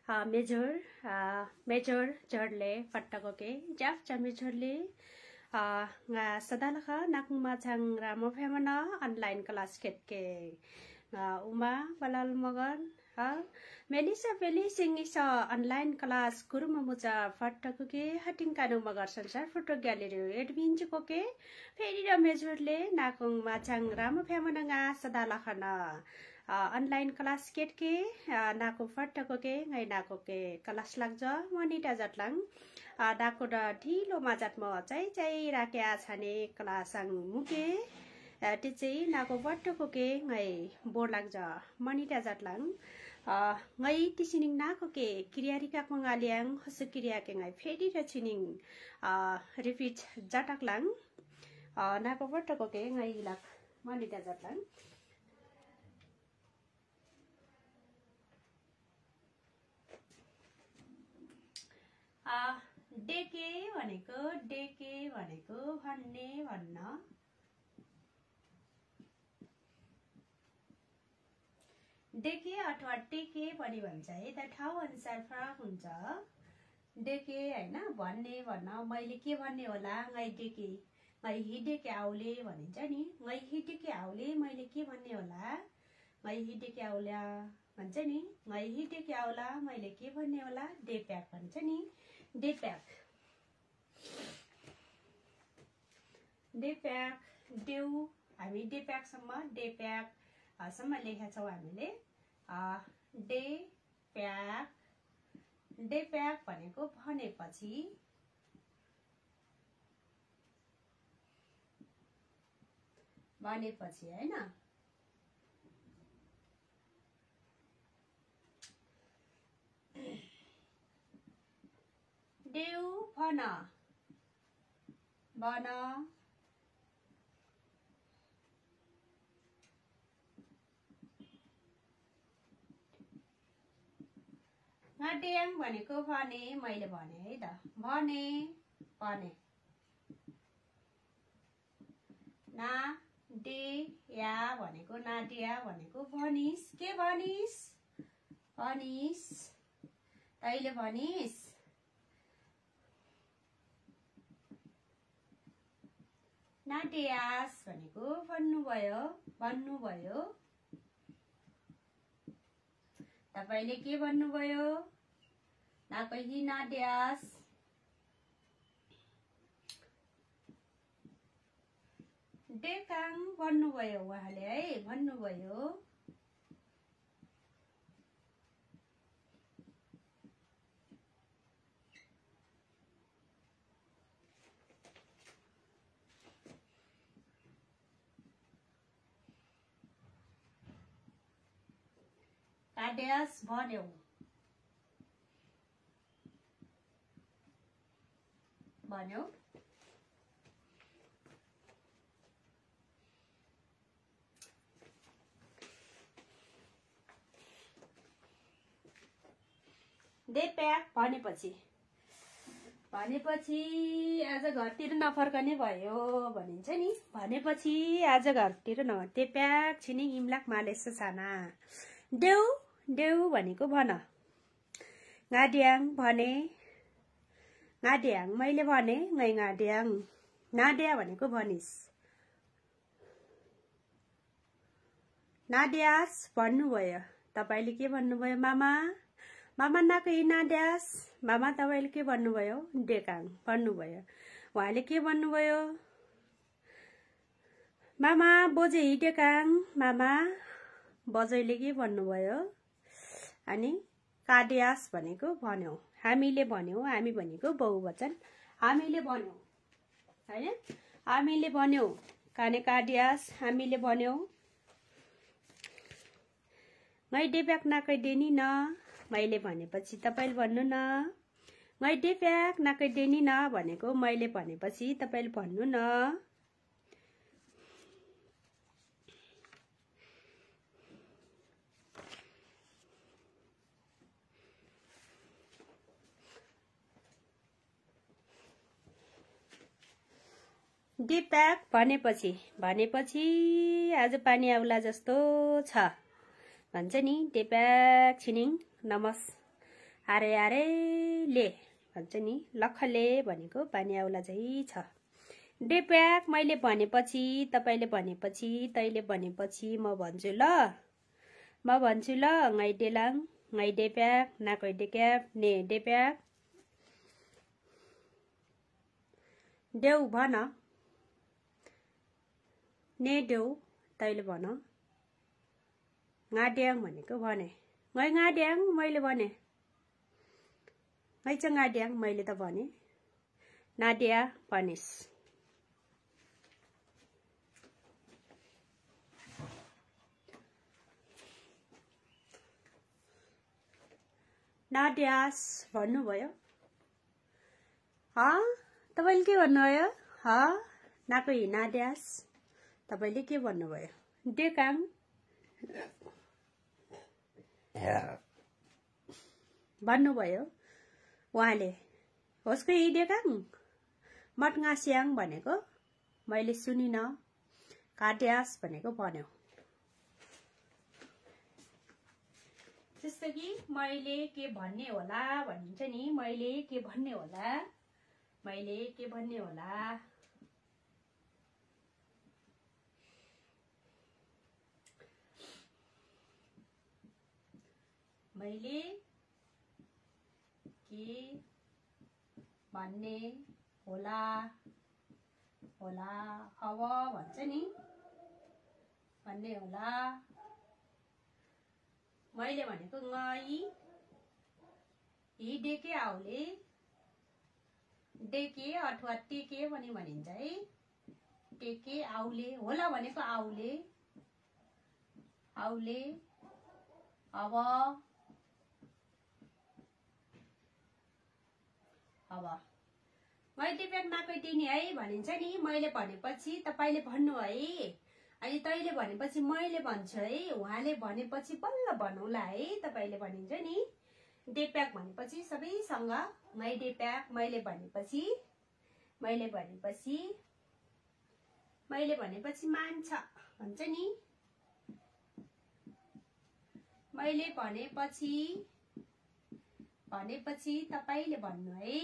Major जर्ले पट्टको के जाफ मेजरले nga sadalaka nakmachang ramo femana online class ketke uma balal magan melisa beli singisa online class kuruma muja fattako ke hating kanu magar sansar photo gallery admin ko ke feri ra majorle nakung machang ramo femana nga sadalaka na online class ketke nako fattako ke ngai nako ke class lagja monita jatlang दाको द ढिलो माजातमा चाहिँ राख्या छाने क्लासङ मुके टिचै नाको बट्टको के ngै bore लाग्छ मनिटा जातलाङ ngै तिसिनिङ नाको के क्रियारिका मंगालियाङ हस क्रिया के ngै फेरि र छिनिङ रिपिट जाटकलाङ नाको बट्टको के ngै लाग मनिटा जातलाङ डेके भनेको भन्ने भन्न डेके अथवा टेके पनि भन्छ है त ठाउँ अनुसार फरक हुन्छ डेके हैन भन्ने भन्न मैले के भन्ने होला ngै डेके ngै हिडेके आउले भनिन्छ नि ngै हिडेके आउले मैले के भन्ने होला ngै हिडेके आउला भन्छ नि ngै हिडेके आउला मैले के भन्ने होला डेप्याक भन्छ नि डेप्याक देउ हामी डेप्याक सम्म लेखेका छौं हामीले डेप्याक भनेको भनेपछि हैन देउ भन नाट्याङ भनेको भने मैले भने है त भने ना डे या भनेको नाडिया भनेको भनिस के भनिस तैले भनिस नाट्यास भनेको भन्नुभयो तपाईले के भन्नुभयो ना कहि नाट्यास डेकाङ भन्नुभयो उहाँले है भन्नुभयो काड्यास भन्यो डेप्याक भनेपछि आज घरतिर नफर्कने भयो भनिन्छ नि भनेपछि आज घरतिर डेप्याक छिनिङ इमलाक मालेस छाना देउ भनेको भन गाड्याङ भने गाड्याङ मैले भने ngै गाड्याङ नाड्या भनेको भनिस नाड्यास भन्नुभयो तपाईले के भन्नुभयो मामा नाकै नाड्यास मामा तपाईले के भन्नुभयो डेकाङ भन्नुभयो उहाँले के भन्नुभयो मामा बोजे हिडेकाङ मामा बजैले के भन्नुभयो अनि काड्यास भनेको भन्यौ हामीले भन्यौ हामी भनेको बहुवचन हामीले भन्यौ हैन हामीले भन्यौ काने काड्यास हामीले भन्यौ ngै डेप्याक नाकै देनी न मैले भनेपछि तपाईले भन्नु न ngै डेप्याक नाकै देनी न भनेको मैले भनेपछि तपाईले भन्नु न डेप्याक भनेपछि आज पानी आउला जस्तो छ भन्छ नि डेप्याक छिनिङ नमस आरे आरे ले भन्छ नि, लखले भनेको पानी आउला चाहिँ छ। डेप्याक मैले भनेपछि, तपाईले भनेपछि, तैले भनेपछि म भन्छु ल, म भन्छु ल। ngै डेलाङ ngै डेप्याक नाकै डेक्याप ने डेप्याक देऊ भन, ने देऊ तैले भन। गाड्याङ भनेको भने, ngै गाड्याङ मैले भने, ngै चाहिँ गाड्याङ मैले त भने। नाडिया भनिस, नाड्यास भन्नुभयो। तपाईले के भन्नुभयो? नाको नाड्यास तपाईले के भन्नुभयो? डेकाङ भन्नुभयो उहाँले। होस्को इ डेकाङ मटगास्याङ भनेको मैले सुनिन, काड्यास भनेको भन्यो। जस्तो कि मैले के भन्ने होला भनिन्छ नि, मैले के भन्ने होला, मैले के भन्ने होला। मैले के भन्ने होला, होला अब भन्छ नि, भन्ने होला। मैले भनेको ngै हि डेके आउले, डेके अथवा टेके पनि भनिन्छ है। टेके आउले, होला भनेको आउले, आउले अब, अब ngै डेप्याक नाकै टेनी है भनिन्छ नि। मैले भनेपछि तपाईले भन्नु है, अनि तैले भनेपछि मैले भन्छु है। उहाँले भनेपछि बल्ल भनौला है, तपाईले भनिन्छ नि। डेप्याक भनेपछि सबैसँग ngै डेप्याक, मैले भनेपछि, मैले भनेपछि, मैले भनेपछि मान्छ भन्छ नि। मैले भनेपछि, भनेपछि तपाईले भन्नु है।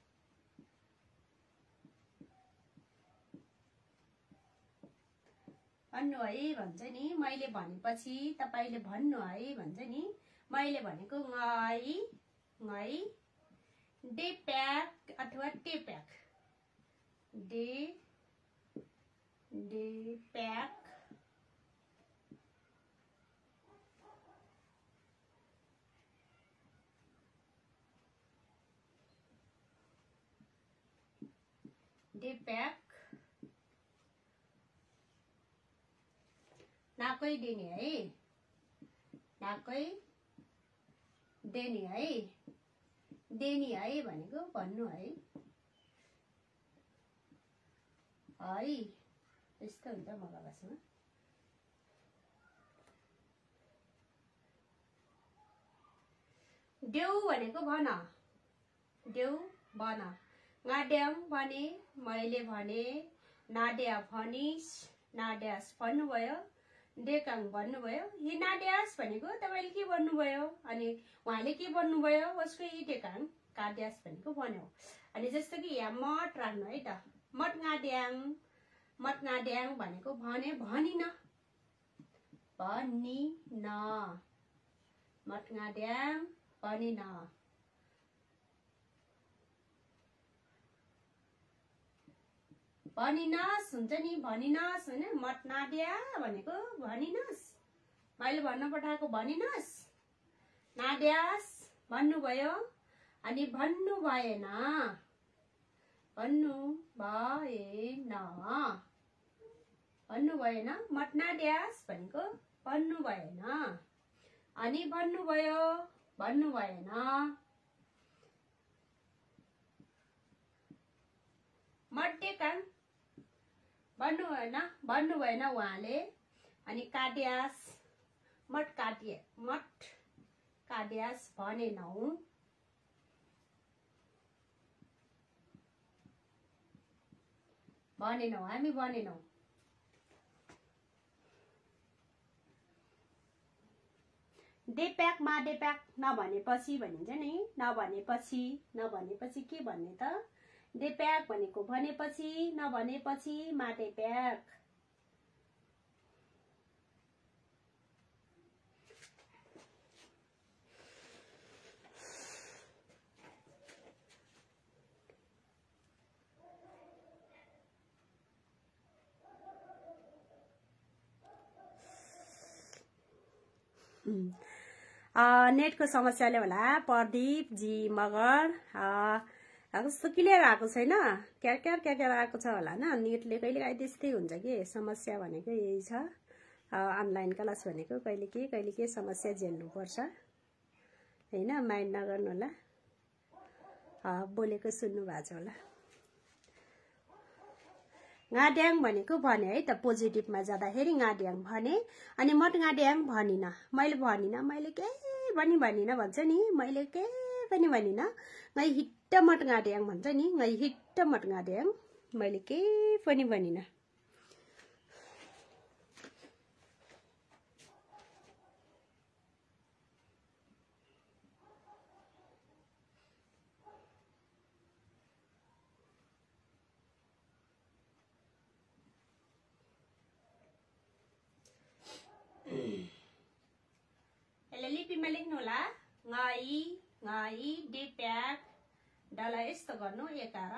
भन्नु है भन्छ नि। मैले भनेपछि तपाईले भन्नु है भन्छ नि। मैले भनेको ngै ngै डेप्याक अथवा टेप्याक, डेप्याक डेप्याक नाकै देनी है, नाकै देनी है, देनी है भनेको भन्नु है। है यस्तो हुन्छ मलाई भाषामा। देऊ भनेको भन, देऊ भन। गाड्याङ भने, मैले भने, नाड्या भनिस, नाड्यास भन्नुभयो। डेकाङ भन्नुभयो। हि नाड्यास भनेको तपाईले के भन्नुभयो? अनि उहाँले के भन्नुभयो? उसको इ डेकाङ काड्यास भनेको भन्यो। अनि जस्तो कि यहाँ मट राख्नु है त, मट गाड्याङ, मट गाड्याङ भनेको भने, भनिन, भनिन, मट गाड्याङ भनिन। भनिनस् हुन्छ नि, भनिनस् हैन। मट नाड्या भनेको भनिनस्, मैले भन्न पठाएको भनिनस्। नाड्यास भन्नुभयो, अनि भन्नु भएन, भन्नु भएन, भन्नु भएन। मट नाड्यास भनेको भन्नु भएन, अनि भन्नुभयो, भन्नु भएन। मट डेकाङ भन्नु भएन, भन्नु भएन उहाँले। अनि काड्यास, मट काट्या, मट काड्यास भनेनौ, भनेनौ, हामी भनेनौ। डेप्याक मा डेप्याक नभनेपछि भनिन्छ नि। नभनेपछि के भन्ने त? डेप्याक भनेको भनेपछि, नभनेपछि मा डेप्याक। नेटको समस्याले होला प्रदीप जी मगर कस्तो क्लियर आएको छैन, क्यार आएको छ होला न। नेटले कहिले त्यस्तै हुन्छ कि, समस्या भनेको यही छ। अनलाइन क्लास भनेको कहिले के समस्या झेल्नुपर्छ हैन, माइन्ड नगर्नु होला। बोलेको सुन्नु भएको छ होला। गाड्याङ भनेको भने है त, पोजिटिभमा जाँदाखेरि गाड्याङ भने, अनि मट गाड्याङ भनिन, मैले केही पनि भनिन भन्छ नि, मैले केही पनि भनिन। गै हिट्ट मट गाड्याङ भन्छ नि, गै हिट्ट मट गाड्याङ, मैले केही पनि भनिन। लिपिमा लेख्नु होला, ngै डेप्याक डलाई यस्तो गर्नु, एकार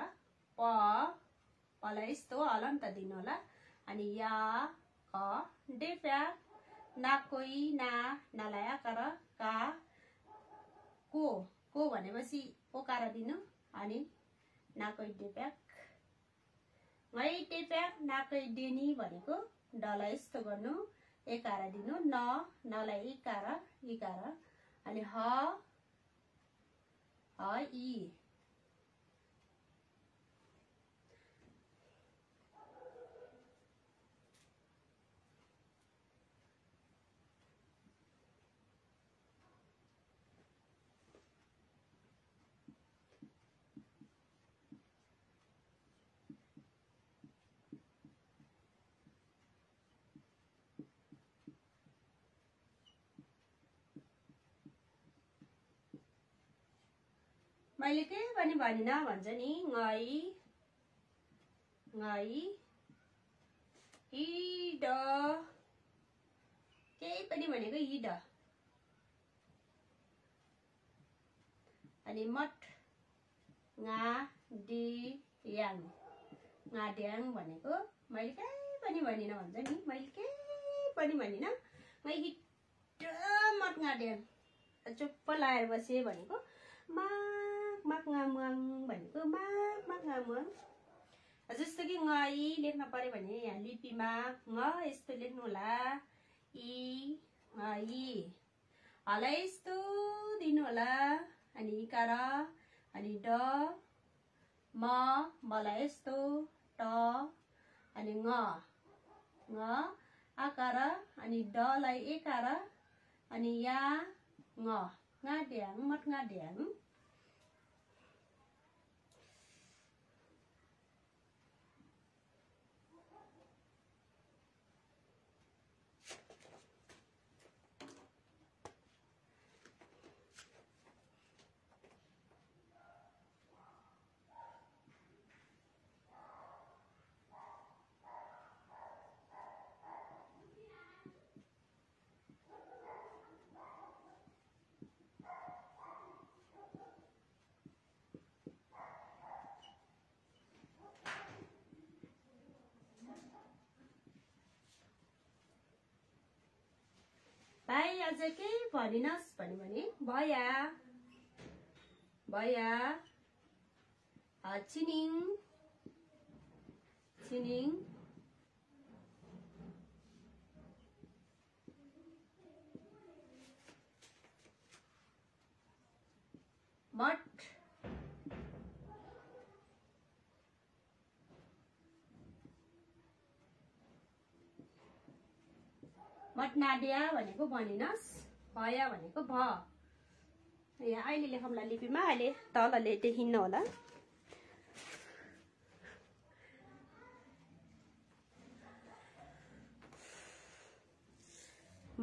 पलाई यस्तो हलन्त दिनु होला। अनि या क डेप्याक नाकोई नालाई आकार का को भनेपछि ओकार दिनु, अनि नाकोई डेप्याक। ngै डेप्याक नाकोई डेनी भनेको डलाई यस्तो गर्नु, एकार दिनु, नलाई इकार, अनि ह इ। मैले केही पनि भनिन भन्छ नि। ngै हिड, केही पनि भनेको हिड। अनि मट गाड्याङ भनेको मैले केही पनि भनिन भन्छ नि, मैले केही पनि भनिन। ngै हिट मट गाड्याङ, चुप्प लाएर बसे भनेको माग गामुङ भनेको माग गामुङ। जस्तो कि ngै लेख्न पर्यो भने यहाँ लिपिमा यस्तो लेख्नु होला, इ ngै हलाई यस्तो दिनु होला, अनि इकार, अनि ड मलाई यस्तो ट, अनि ङ आकार, अनि डलाई एकार, अनि या गाड्याङ मट गाड्याङ। भाइ अझ केही भनिनस् भन्यो भने भया छिनिङ मट नाड्या भनेको भनिनस्, भया भनेको भ। यहाँ अहिले लेखौँला लिपिमा, अहिले तलले देखिन्न होला।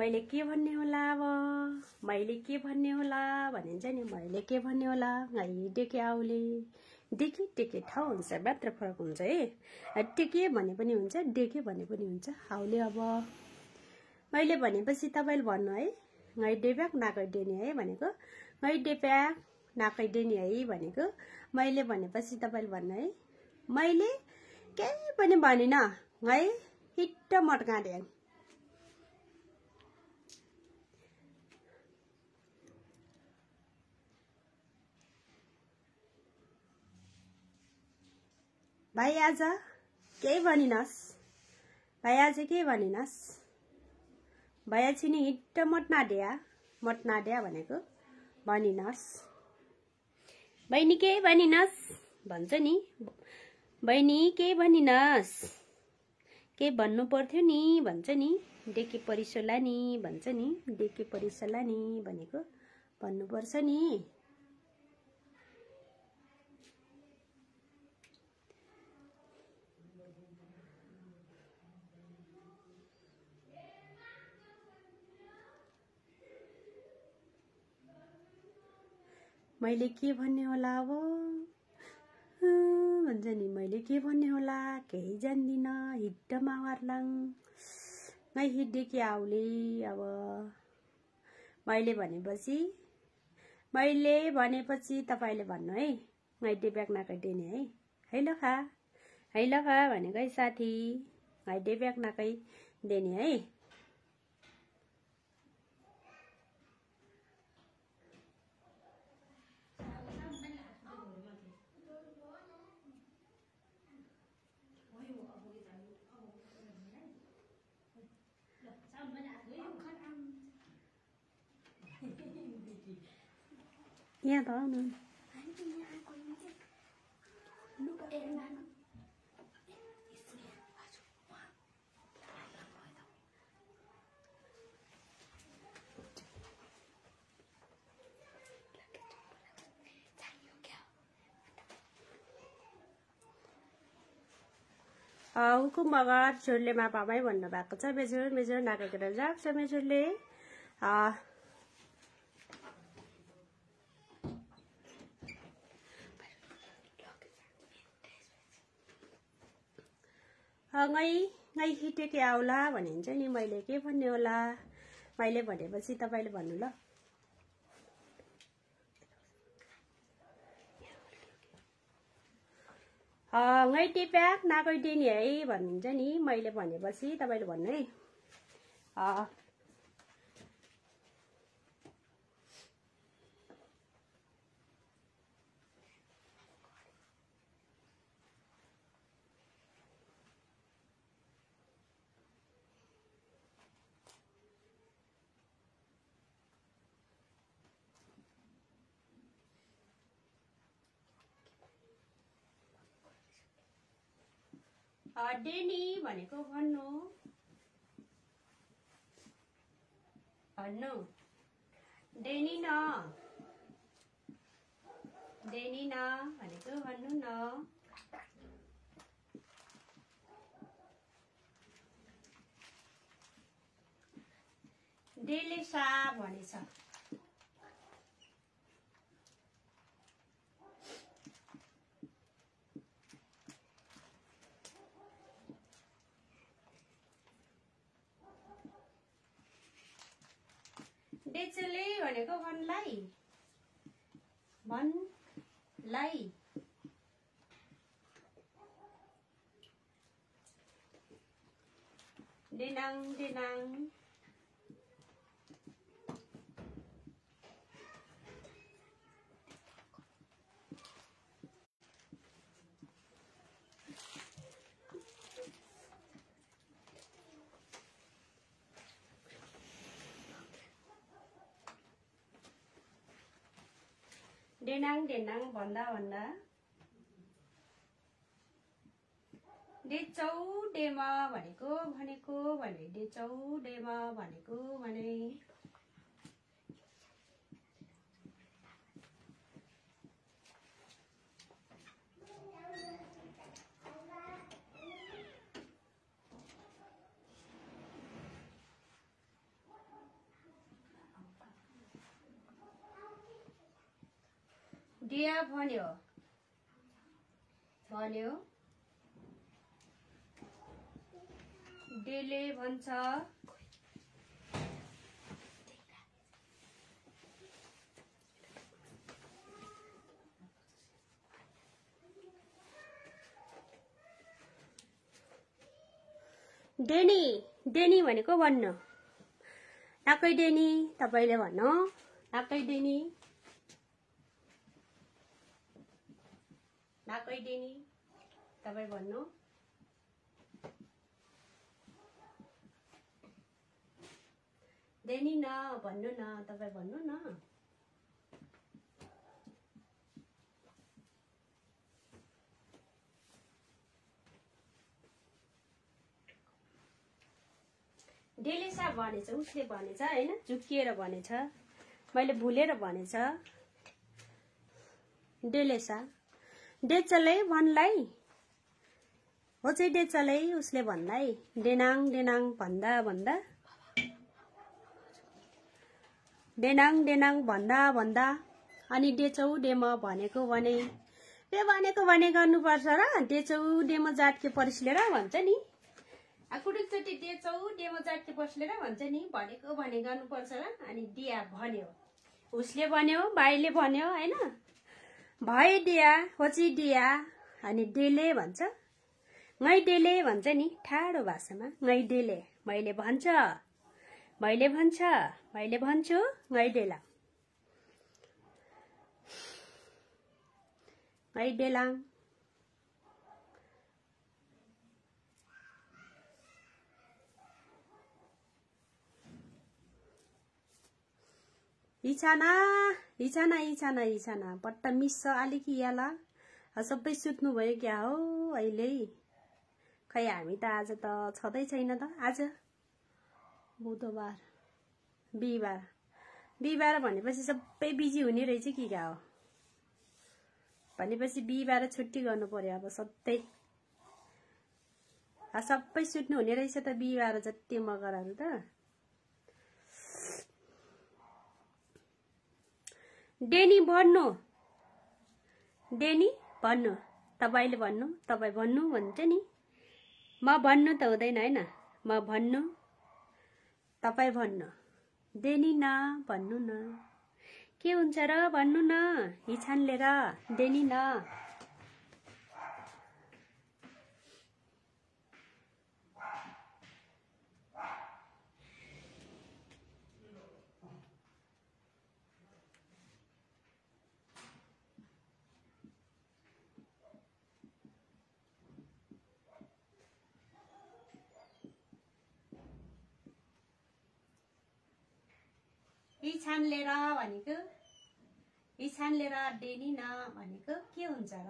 मैले के भन्ने होला अब मैले के भन्ने होला भनिन्छ नि मैले के भन्ने होला गाई डेके आउले डेके टेके ठाउँ हुन्छ मात्र फरक हुन्छ है टेके भने पनि हुन्छ डेके भने पनि हुन्छ आउले अब मैले भनेपछि तपाईले भन्नु है गाई डेप्याक नाकै डेनी है भनेको गाई डेप्याक नाकै डेनी है भनेको मैले भनेपछि तपाईले भन्नु है मैले केही पनि भनिन है हिट्ट मटकाडे भाइ आज केही भनिनस् भाइ आज केही भनिनस् भाइ आज नि हिट्ट मटनाड्या भनेको भनिनस् बहिनी केही भनिनस् भन्छ नि बहिनी केही भनिनस् के भन्नु पर्थ्यो नि भन्छ नि डेके परिसोला नि भन्छ नि डेके परिसोला नि भनेको भन्नुपर्छ नि मैले के भन्ने होला अब भन्छ नि मैले के भन्ने होला केही जान्दिन हिड्ड मावारलाङ मै हिड्डे के आउले अब मैले भनेपछि तपाईले भन्नु है गाइडे ब्याग नाकै नि है ल खा भनेको है साथी गाइडे ब्याग नाकै देनी है यहाँ त आउनु हुकुम मगर छोरले मा पामै भन्नु भएको छ मेजर नाकेर जान्छ मेजरले गाई हिटेके आउला भनिन्छ नि मैले के भन्ने होला मैले भनेपछि तपाईले भन्नु ल गाई टेप्याक नाकै डेनी है भनिन्छ नि मैले भनेपछि तपाईले भन्नु है डेनी भनेको भन्नु डेनी न भनेको भन्नु न डेले सा भनेछ डेचले भनेको भन्लाई डेनाङ डेनाङ भन्दा डेचौडेमा भनेको भने डेचौडेमा भनेको भने डिया भन्यो डेले भन्छ डेनी भनेको भन्नु नाकै डेनी तपाईले भन्नु नाकै डेनी तपाई भन्नु डेनी न भन्नु न तपाई भन्नु न डेलेसा भनेछ उसले भनेछ हैन झुकिएर भनेछ मैले भुलेर भनेछ डेलेसा डेचलै भन्लाई हो चाहिँ डेचलै उसले भन्लाई डेनाङ भन्दा डेनाङ भन्दा अनि डेचौ डेम भनेको भने गर्नुपर्छ र डेचौ डेम जाटके परिस्लेर भन्छ नि कुडुकचोटी डेचौ डेम जाटके परिस्लेर भन्छ नि भनेको भने गर्नुपर्छ र अनि डिया भन्यो उसले भन्यो भाइले भन्यो हैन भाइ डिया होची डिया अनि डेले भन्छ ngै डेले भन्छ नि ठाडो भाषामा ngै डेले मैले भन्छु ngै डेला ngै डेलाङ इछाना पट्टा मिस अलिकि याला सबै सुत्नु भयो क्या हो अहिले खै हामी त आज त छदै छैन त आज बुधबार बिहीबार भनेपछि सबै बिजी हुने रहेछ कि क्या हो भनेपछि बिहीबार छुट्टी गर्नु पर्यो अब सधैँ सबै सुत्नु हुने रहेछ त बिहीबार जति मगरहरु त डेनी भन्नु तपाईले भन्नु तपाई भन्नु भन्छ नि म भन्नु त हुँदैन हैन म भन्नु तपाई भन्नु डेनी न भन्नु न के हुन्छ र भन्नु न हिछानले र डेनी न इछानले र डेनी न भनेको के हुन्छ र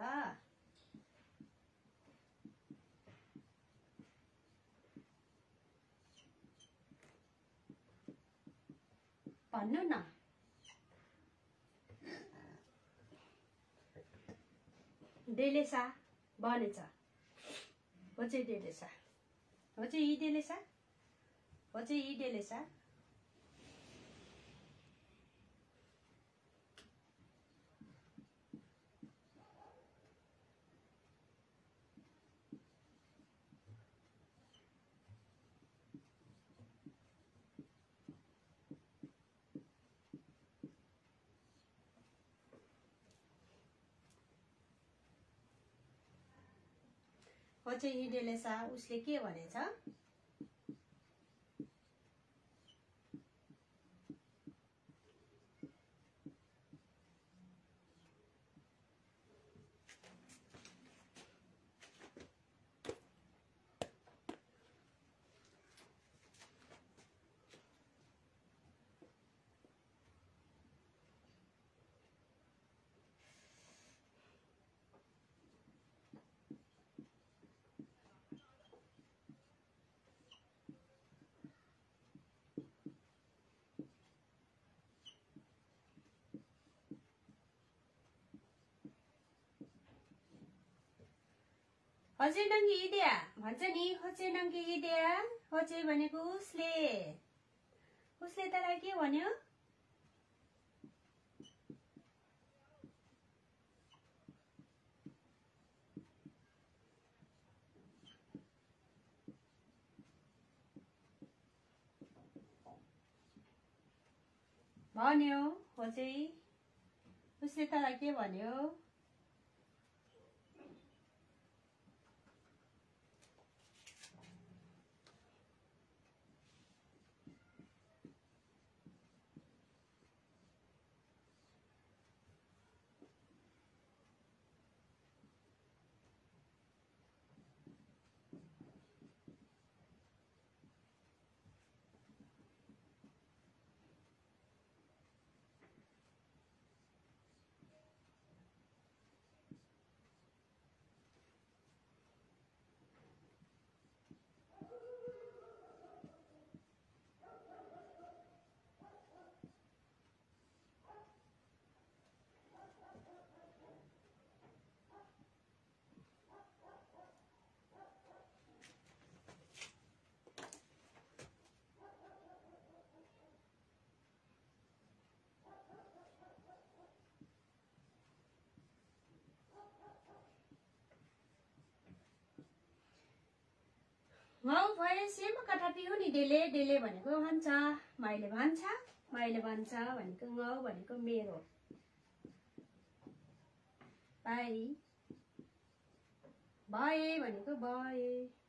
भन्नु न डेलेसा भनेछ हो चाहिँ डेलेसा हो चाहिँ यी डेलेसा पछि हिडेलेसा उसले के भनेछ होचे नंगी इडिया भन्छ नि होचे नंगी इडिया होचे भनेको उसले तलाई के भन्यो भन्यो हो चाहिँ उसले तँलाई के भन्यो? गाउँ भएपछि म कथा पिउ नि डेले डेले भनेको भन्छ, माइले भन्छ भनेको गाउँ भनेको मेरो भाइ, भए भनेको भए,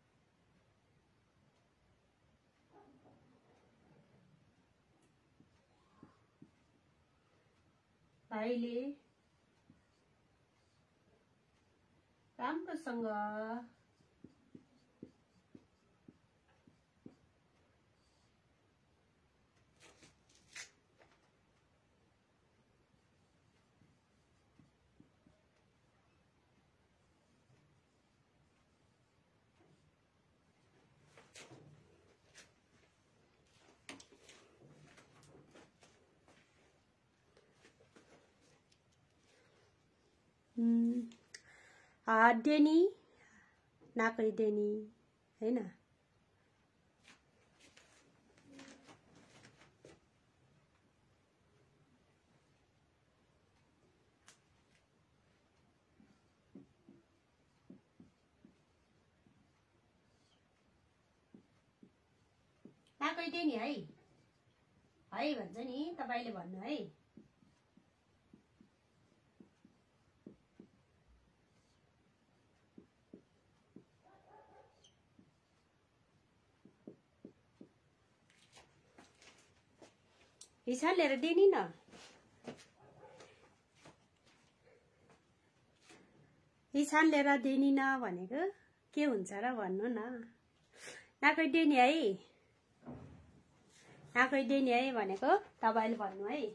भाइले राम्रोसँग डेनी नाकै डेनी हैन, नाकै डेनी है भन्छ नि, तपाईले भन्नु है। हिसान लिएर दिनी न, हिसान लिएर दिनी न भनेको के हुन्छ र भन्नु न। नाकै डेनी है, नाकै डेनी है भनेको तपाईले भन्नु है।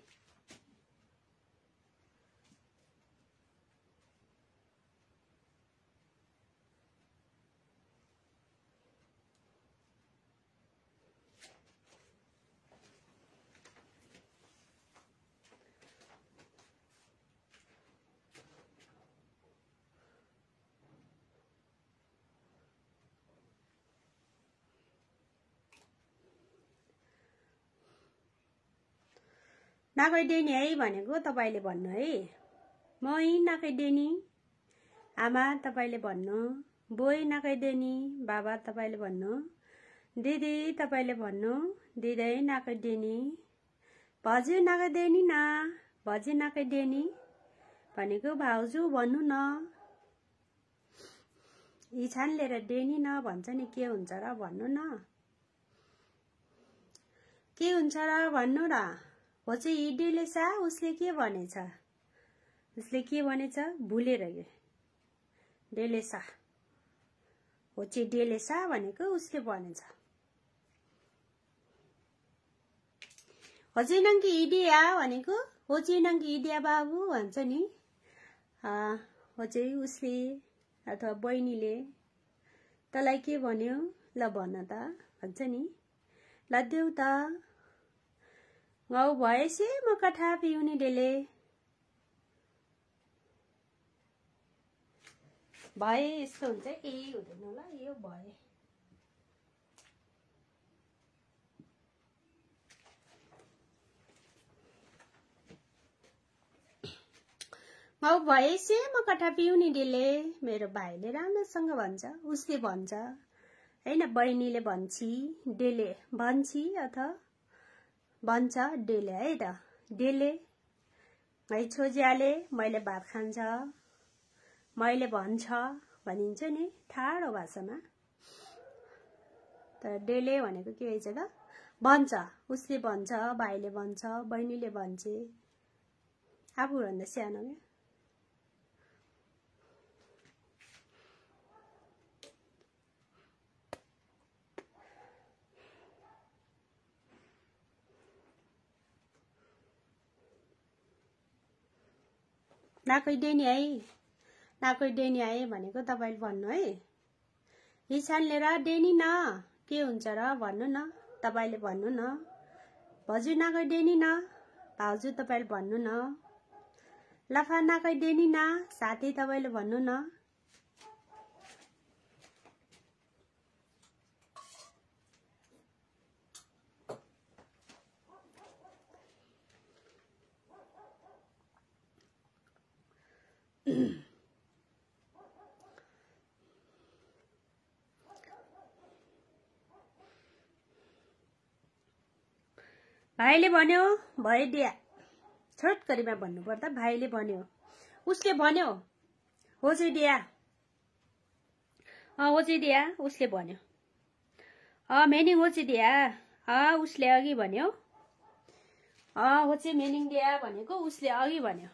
नाकै डेनी है भनेको तपाईले भन्नु है। मै नाकै डेनी आमा तपाईले भन्नु, बोइ नाकै डेनी बाबा तपाईले भन्नु, दिदी तपाईले भन्नु, दिदै नाकै डेनी, भजे नाकै डेनी न, भजे नाकै डेनी भनेको भाउजू भन्नु न। इछान लिएर डेनी न भन्छ नि, के हुन्छ र भन्नु न, के हुन्छ र भन्नु र। हो चाहिँ डेले सा उसले के भनेछ, उसले के भनेछ भुलेर गे, डेले सा हो चाहिँ डेले सा भनेको उसले भनेछ। हो चाहिँ नङ्की इडिया भनेको हो चाहिँ नङ्की इडिया बाबु भन्छ नि। हो चाहिँ उसले अथवा बहिनीले तँलाई के भन्यो ल भन त भन्छ नि, ल देऊ त। गाउँ भएपछि म कथा पिउने डेले भए यस्तो हुन्छ, केही हुँदैन होला यो भए। गाउँ भएपछि म कथा पिउने डेले, मेरो भाइले राम्रोसँग भन्छ, उसले भन्छ हैन, बहिनीले भन्छी, डेले भन्छी अथवा भन्छ डेले है त। डेले है छोज्याले मैले भात खान्छ मैले भन्छ भनिन्छ नि ठाडो भाषामा। तर डेले भनेको के रहेछ त भन्छ, उसले भन्छ, भाइले भन्छ, बहिनीले भन्छे, आफूभन्दा सानो क्या। नाकै डेनी है, नाकै डेनी है भनेको तपाईले भन्नु है। हिसानले र डेनी न के हुन्छ र भन्नु न, तपाईले भन्नु न। भजु नाकै डेनी न, भाउजू तपाईले भन्नु न। लफा नाकै डेनी न, साथी तपाईले भन्नु न। भाइले भन्यो भइदिया, छोटकरीमा भन्नुपर्दा भाइले भन्यो, उसले भन्यो, हो चाहिँ दिया, हो चाहिँ दिया, उसले भन्यो, मेनिङ हो चाहिँ दिया, उसले अघि भन्यो, हो चाहिँ मेनिङ दिया भनेको उसले अघि भन्यो।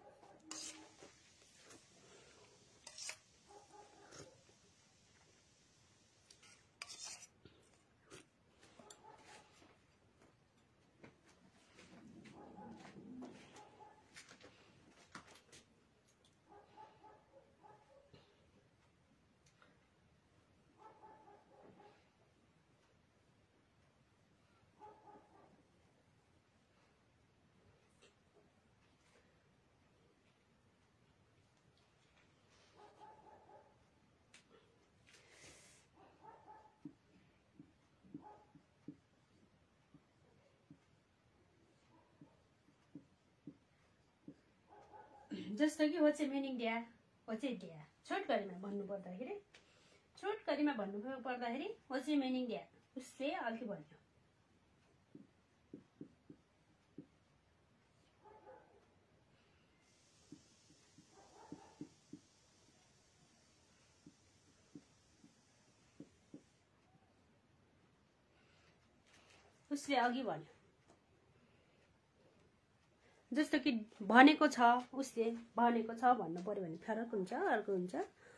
जस्तो कि हो चाहिँ मिनिङ दिया, हो चाहिँ दिया, छोटकरीमा भन्नु पर्दाखेरि, छोटकरीमा भन्नु पर्दाखेरि हो चाहिँ मिनिङ दिया, उसले अघि भन्यो। उसले अघि भन्यो। जस्तो कि भनेको छ, उसले भनेको छ भन्नु पर्यो भने फरक हुन्छ, अर्को हुन्छ।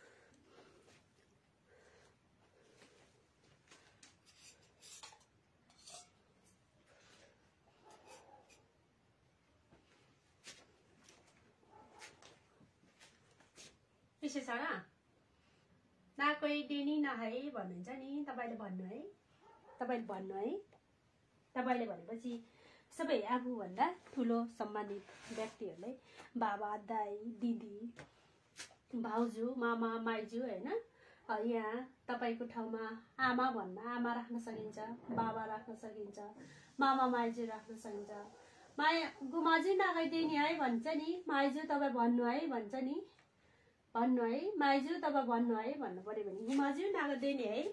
विशेषण नाकै डेनी नहाई भन्नुहुन्छ नि, तपाईले भन्नु है, तपाईले भन्नु है। तपाईले भनेपछि सबै आफूभन्दा ठुलो सम्मानित व्यक्तिहरूलाई बाबा, दाई, दिदी, भाउजू, मामा, माइजू हैन, यहाँ तपाईको ठाउँमा आमा भन्दा आमा राख्न सकिन्छ, बाबा राख्न सकिन्छ, मामा माइजू राख्न सकिन्छ। माया गुमाजू नागाइदिने है भन्छ नि, माइजू तपाईँ भन्नु है भन्छ नि, भन्नु है, माइजू तपाईँ भन्नु है भन्नु पर्यो भने गुमाजू नागाइदिने है।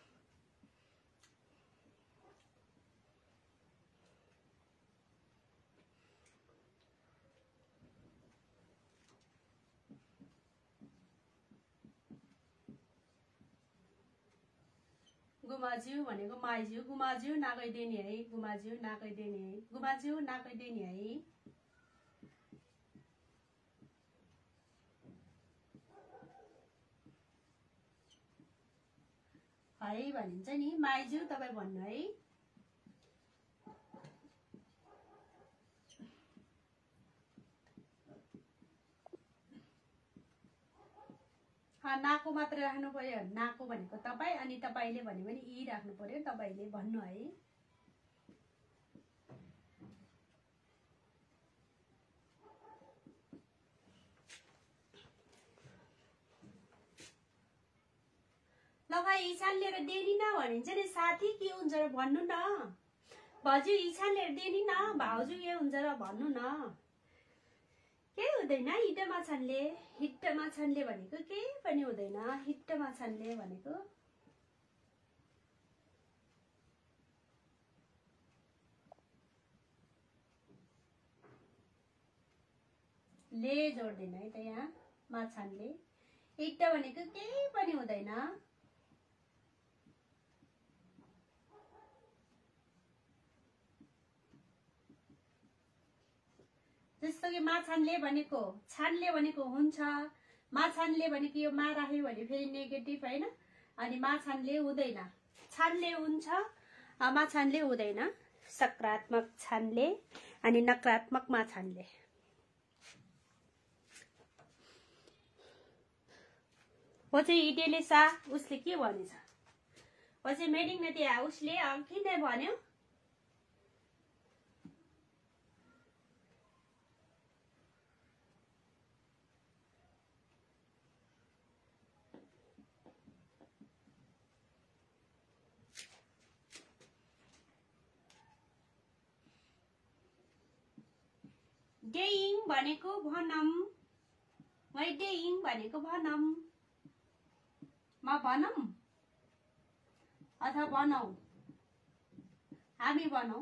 गुमाज्यू भनेको माइज्यू, गुमाज्यू नागाइदिने है, गुमाज्यू नागाइदिने है, गुमाज्यू नागाइदिने है। है भनिन्छ नि, माइज्यू तपाईँ भन्नु है। नाको मात्र राख्नु पर्यो, नाको भनेको तपाईँ, अनि तपाईँले भन्यो भने ई राख्नु पर्यो, तपाईँले भन्नु है। ल भाइ इच्छा लिएर देनी न भनिन्छ नि, साथी के हुन्छ र भन्नु न, भाउजू इच्छा लिएर देनी न, भाउजू के हुन्छ र भन्नु न। केही हुँदैन, हिट्ट माछानले, हिट्ट माछानले भनेको केही पनि हुँदैन, हिट्ट माछानले भनेको। ले जोड्दैन है त यहाँ माछानले। इट्ट भनेको केही पनि हुँदैन। जस्तो कि माछानले भनेको छानले भनेको हुन्छ, माछानले भनेको यो मा राख्यो भने फेरि नेगेटिभ हैन, अनि माछानले हुँदैन। छानले हुन्छ, माछानले हुँदैन। सकारात्मक छानले अनि नकारात्मक माछानले। वो चाहिँ इडेले सा उसले के भनेछ, वो चाहिँ मेडिङ न त्यहाँ उसले किन भन्यो डेइङ भनेको भनम, मै डेइङ भनेको भनम, म भनम अथवा भनौ, हामी भनौ।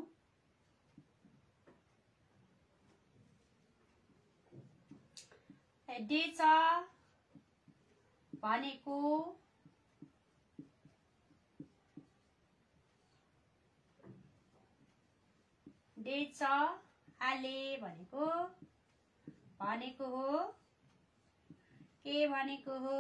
डेच भनेको डेच आले भनेको हो, के भनेको हो,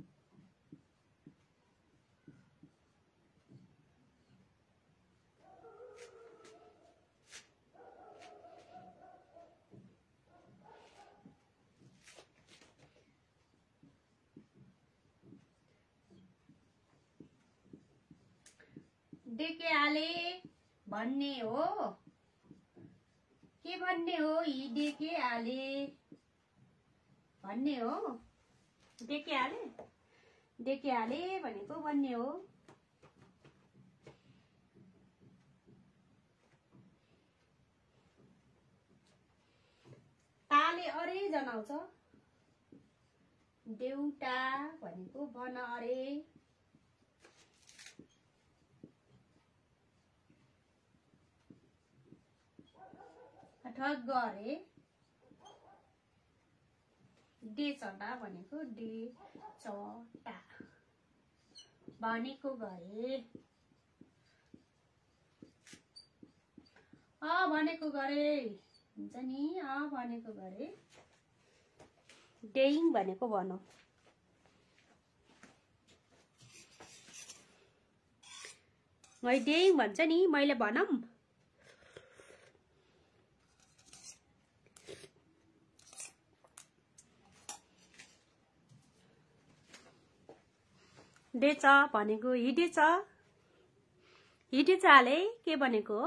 डेके आले भन्ने हो, के भन्ने हो, यी डेके आले भन्ने हो। डेके आले भनेको भन्ने हो। ताले अरे जनाउँछ, देउटा भनेको भन अरे। अथवा गरे, डेचटा भनेको डेचटा भनेको गरे, भनेको गरे हुन्छ नि, भनेको गरे। डेइङ भनेको भनौ, मै डेइङ भन्छ नि, मैले भनम। डेच भनेको हिडेछ, हिडेचाले के भनेको,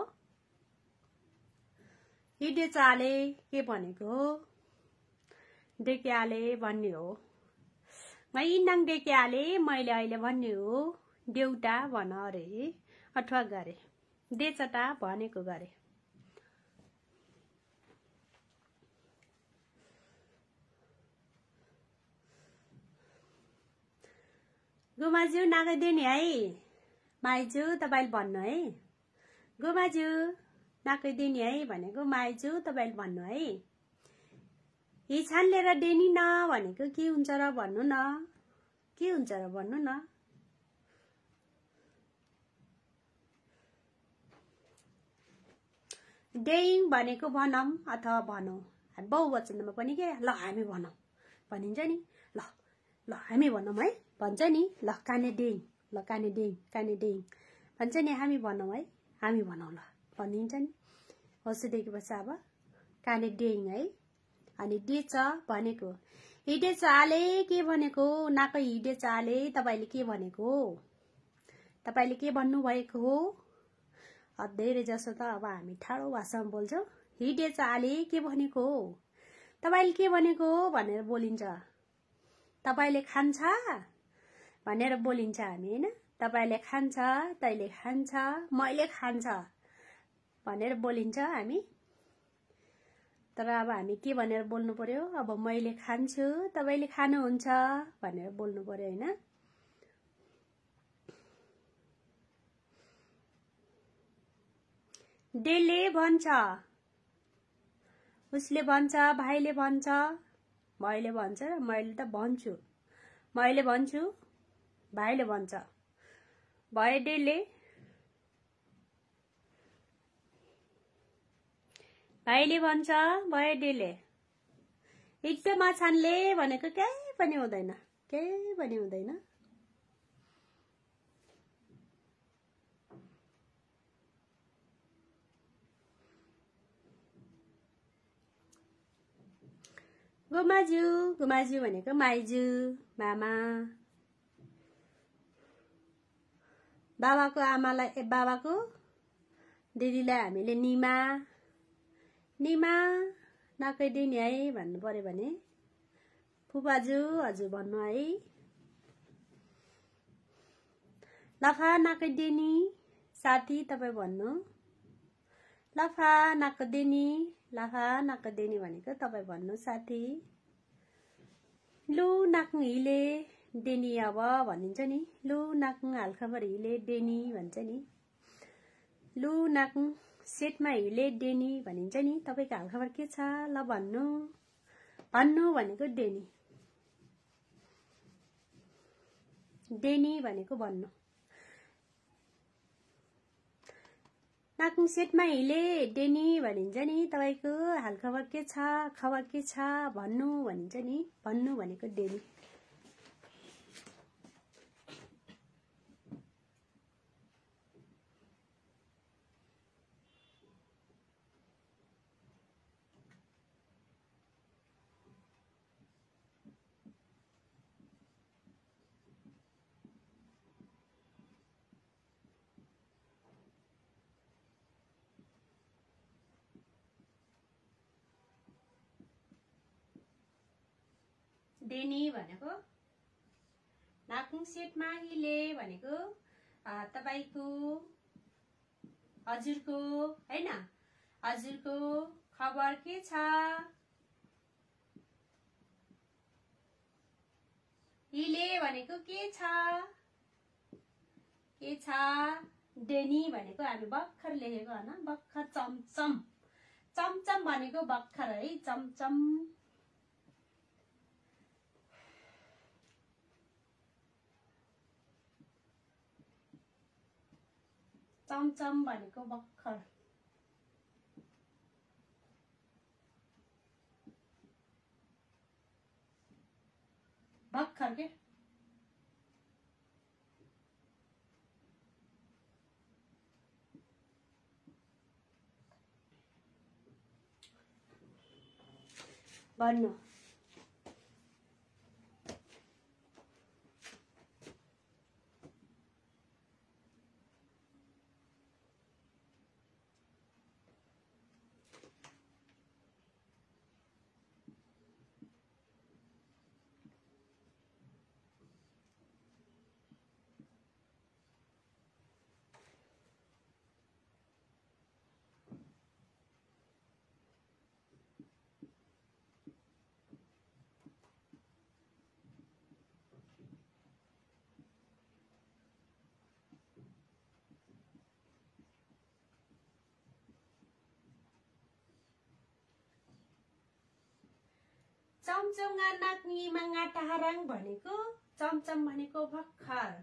हिडेचाले के भनेको, डेक्याले भन्ने हो। मै इन्नाङ डेक्याले मैले अहिले भन्ने हो, देउटा भन अरे अथवा गरे। डेचटा भनेको गरे। गुमाज्यू नागाइदिने है, माइजू तपाईले भन्नु है। गुमाज्यू नागाइदिने है भनेको माइजू तपाईले भन्नु है। हिछान लिएर डेनी न भनेको के हुन्छ र भन्नु न, के हुन्छ र भन्नु न। डेइङ भनेको भनम अथवा भनौ, बहुवचनमा पनि के ल हामी भनौ भनिन्छ नि, ल ल हामी भनौ है भन्छ नि, ल काने डेइङ, ल काने डेइङ, काने डेइङ भन्छ नि, हामी भनौ है, हामी भनौ ल भनिन्छ नि। हौसदेखि अब काने डेइङ है। अनि डेच भनेको हिडेचाले के भनेको, नाको हिडेचाले तपाईले के भनेको, तपाईले के भन्नु भएको हो। धेरै जसो त अब हामी ठाडो भाषामा बोल्छौं। हिडेचाले के भनेको, तपाईले के भनेको भनेर बोलिन्छ। तपाईले खान्छ भनेर बोलिन्छ हामी हैन। तपाईले खान्छ, तैले खान्छ, मैले खान्छ भनेर बोलिन्छ हामी। तर अब हामी के भनेर बोल्नु पर्यो, अब मैले खान्छु तपाईले खानुहुन्छ भनेर बोल्नु पर्यो हैन। डेले भन्छ, उसले भन्छ, भाइले भन्छ, मैले भन्छ र मैले त भन्छु, मैले भन्छु, भाइले भन्छ, भएडेले भाइले भन्छ, भएडेले हिट्टे माछानले भनेको केही पनि हुँदैन, केही पनि हुँदैन। गुमाजु, गुमाजु भनेको माइजू, मामा। बाबाको आमालाई, बाबाको दिदीलाई हामीले निमा, निमा नकैदिने है भन्नु पर्यो भने फुपाजु हजुर भन्नु है। लफा नकैदिनी साथी तपाईँ भन्नु, लफा नकदिनी, लफा नकदिनी भनेको तपाईँ भन्नु साथी। लु नाक्नु हिले डेनी अब भनिन्छ नि, लु नाक्नु हालखबर हिले डेनी भन्छ नि, लु नाक्नु सेटमा हिले डेनी भनिन्छ नि। तपाईँको हालखबर के छ ल भन्नु, भन्नु भनेको डेनी, डेनी भनेको भन्नु। नाक्नु सेटमा हिले डेनी भनिन्छ नि, तपाईँको हालखबर के छ, खबर के छ भन्नु भनिन्छ नि, भन्नु भनेको डेनी। डेनी भनेको नाक्नु सेटमा हिले भनेको तपाईको हजुरको हैन, हजुरको खबर के छ, हिले भनेको के छ, के छ। डेनी भनेको हामी भर्खर लेखेको हैन, भर्खर चमचम, चमचम भनेको भर्खर है, चमचम। चमचम भनेको भर्खर, भर्खर के। भन्नु चमचम नाक्नी माङा टाराङ भनेको चमचम भनेको भर्खर,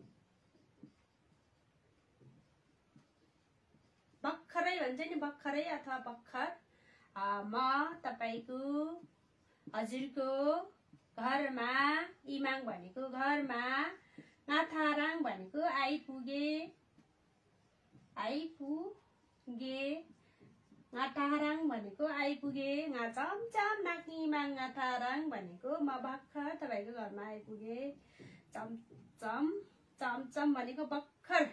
भर्खरै भन्छ नि, भर्खरै अथवा भर्खर। म तपाईको हजुरको घरमा, इमाङ भनेको घरमा, नाथाराङ भनेको आइपुगे, आइपुगे, नाथाराङ भनेको आइपुगे, चमचम नाक्नी माङा टाराङ भनेको म भर्खर तपाईको घरमा आइपुगे, चमचम, चमचम भनेको भर्खर।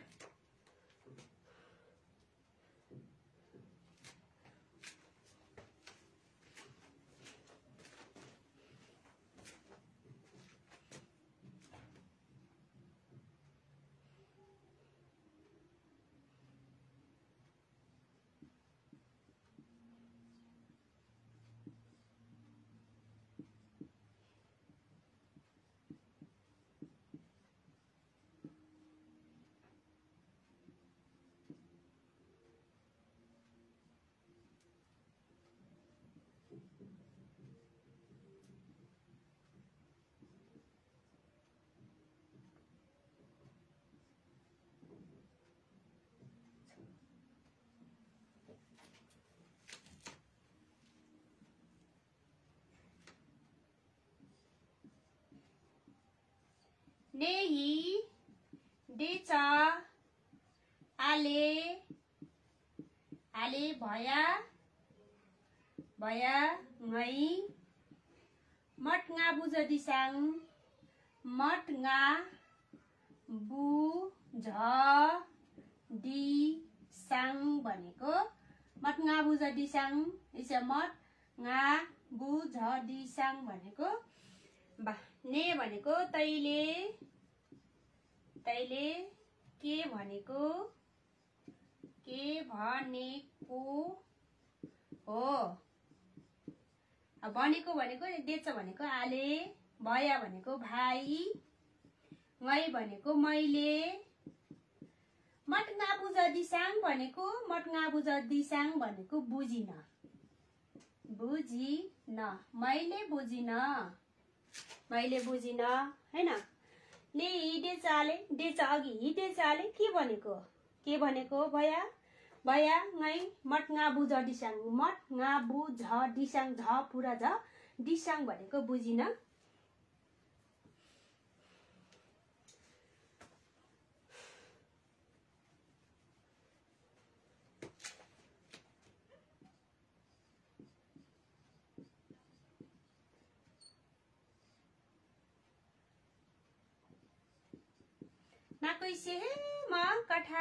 आले भया भया ngै मट nga बुझ दिसाङ मट nga बु झ दि साङ भनेको मट nga बुझ दिसाङ इसे मट nga बु झ दि साङ भनेको ने भनेको तैले तैले के भनेको हो भनेको भनेको देछ भनेको आले भया भनेको भाइ ngै भनेको मैले मट nga बुझ दिसाङ भनेको मट nga बुझ दिसाङ भनेको बुझिन मैले बुझिन हैन ले हिडे चाले देछ अघि हिडे चाले के भनेको भया भया ngै मट nga बुझ दिसाङ मट nga बुझ दिसाङ झ पुरा झ दिसाङ भनेको बुझिन नाकैसे म कठा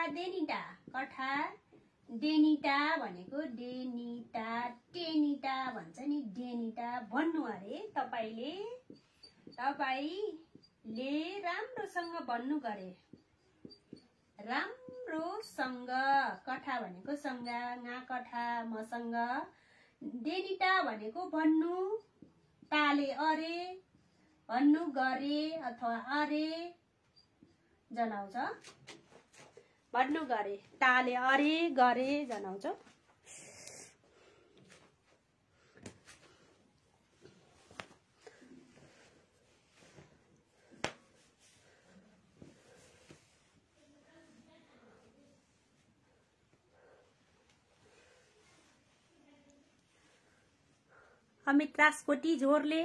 देनिटा भनेको देनिटा टेनिटा भन्छ नि डेनिटा भन्नु अरे तपाईले राम्रोसँग भन्नु गरे राम्रोसँग कठा भनेको सँग nga कठा मसँग देनिटा भनेको भन्नु ताले अरे भन्नु गरे अथवा अरे जनाउँछ भन्नु गरे ताले अरे गरे जनाउँछ अमित राजकोटी झोरले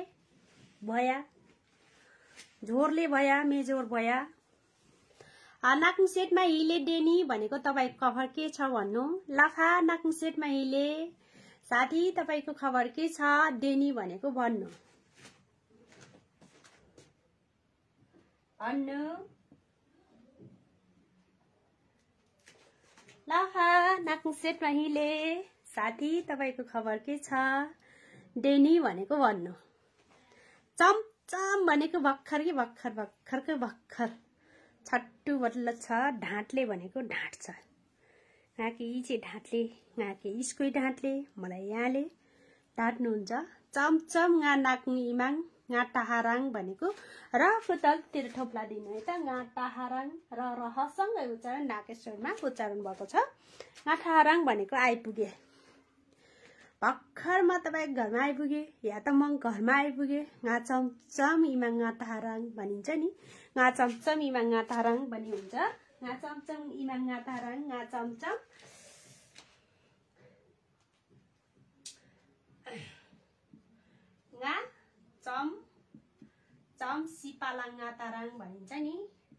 भया मेजोर भया नाकुङ सेटमा हिले डेनी भनेको तपाईको खबर के छ भन्नु लाफा नाकुङ सेटमा हिले साथी तपाईको खबर के छ डेनी भनेको भन्नु लाफा नाकुङ सेटमा हिले साथी तपाईको खबर के छ डेनी भनेको भन्नु चमचम भनेको भक्खर कि भक्खर छट्टु बदल छ ढाँटले भनेको ढाँट छ गाकी चाहिँ ढाँटले गाकी इसकोइ ढाँटले मलाई यहाँले ढाँट्नुहुन्छ चमचम गा नाक्नु इमाङ गा टाहाराङ भनेको र फुतल तिर ठोप्ला दिनु है त गा टाहाराङ र रहसँगै उच्चारण नाकेश्वरमा उच्चारण भएको छ गा टाहाराङ भनेको आइपुगे भर्खर म तपाईको घरमा आइपुगे या त म घरमा आइपुगे गा चमचम इमाङ गा टाहाराङ भनिन्छ नि गा चमचम इमाङ गा टाहाराङ भनि हुन्छ गा चमचम इमाङ गा टाहाराङ गा चमचम गा चम सिपालाङ गा टाहाराङ भनिन्छ नि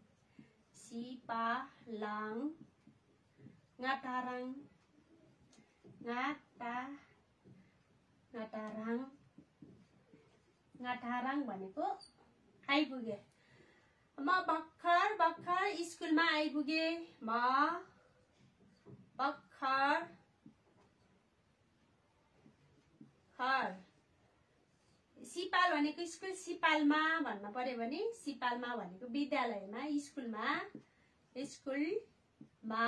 सिपालाङ गा टाहाराङ गा टाहाराङ भनेको आइपुगे म भर्खर स्कुलमा आइपुगे म भर्खर सिपाल भनेको स्कुल सिपालमा भन्न पर्यो भने सिपालमा भनेको विद्यालयमा स्कुलमा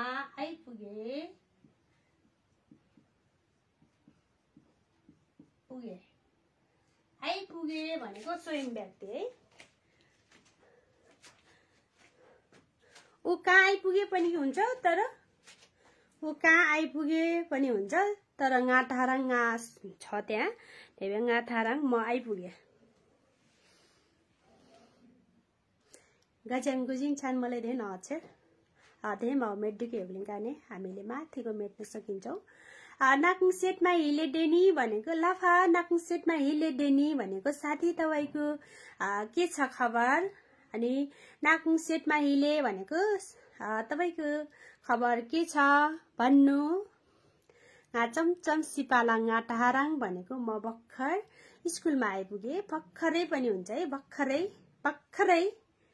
आइपुगे भनेको स्वयं व्यक्ति है ऊ कहाँ आइपुगे पनि हुन्छ तर ऊ कहाँ आइपुगे पनि हुन्छ तर गा टाहाराङ गा छ त्यहाँ त्यही भएर गा टाहाराङ म आइपुगे गज्याङ गुजिङ छान मलाई धेरै नअक्षर धेरै म मेड्डुके हेब्लिङकाने हामीले माथिको मेट्न सकिन्छौँ नाकुङ सेटमा हिले डेनी भनेको लाफा नाकुङ सेटमा हिले डेनी भनेको साथी तपाईको के छ खबर अनि नाकुङ सेटमा हिले भनेको तपाईको खबर के छ भन्नु ngā चमचम सिपाला ngā टहाराङ भनेको म भर्खर स्कुलमा आइपुगे। भर्खरै पनि हुन्छ है, भर्खरै भर्खरै।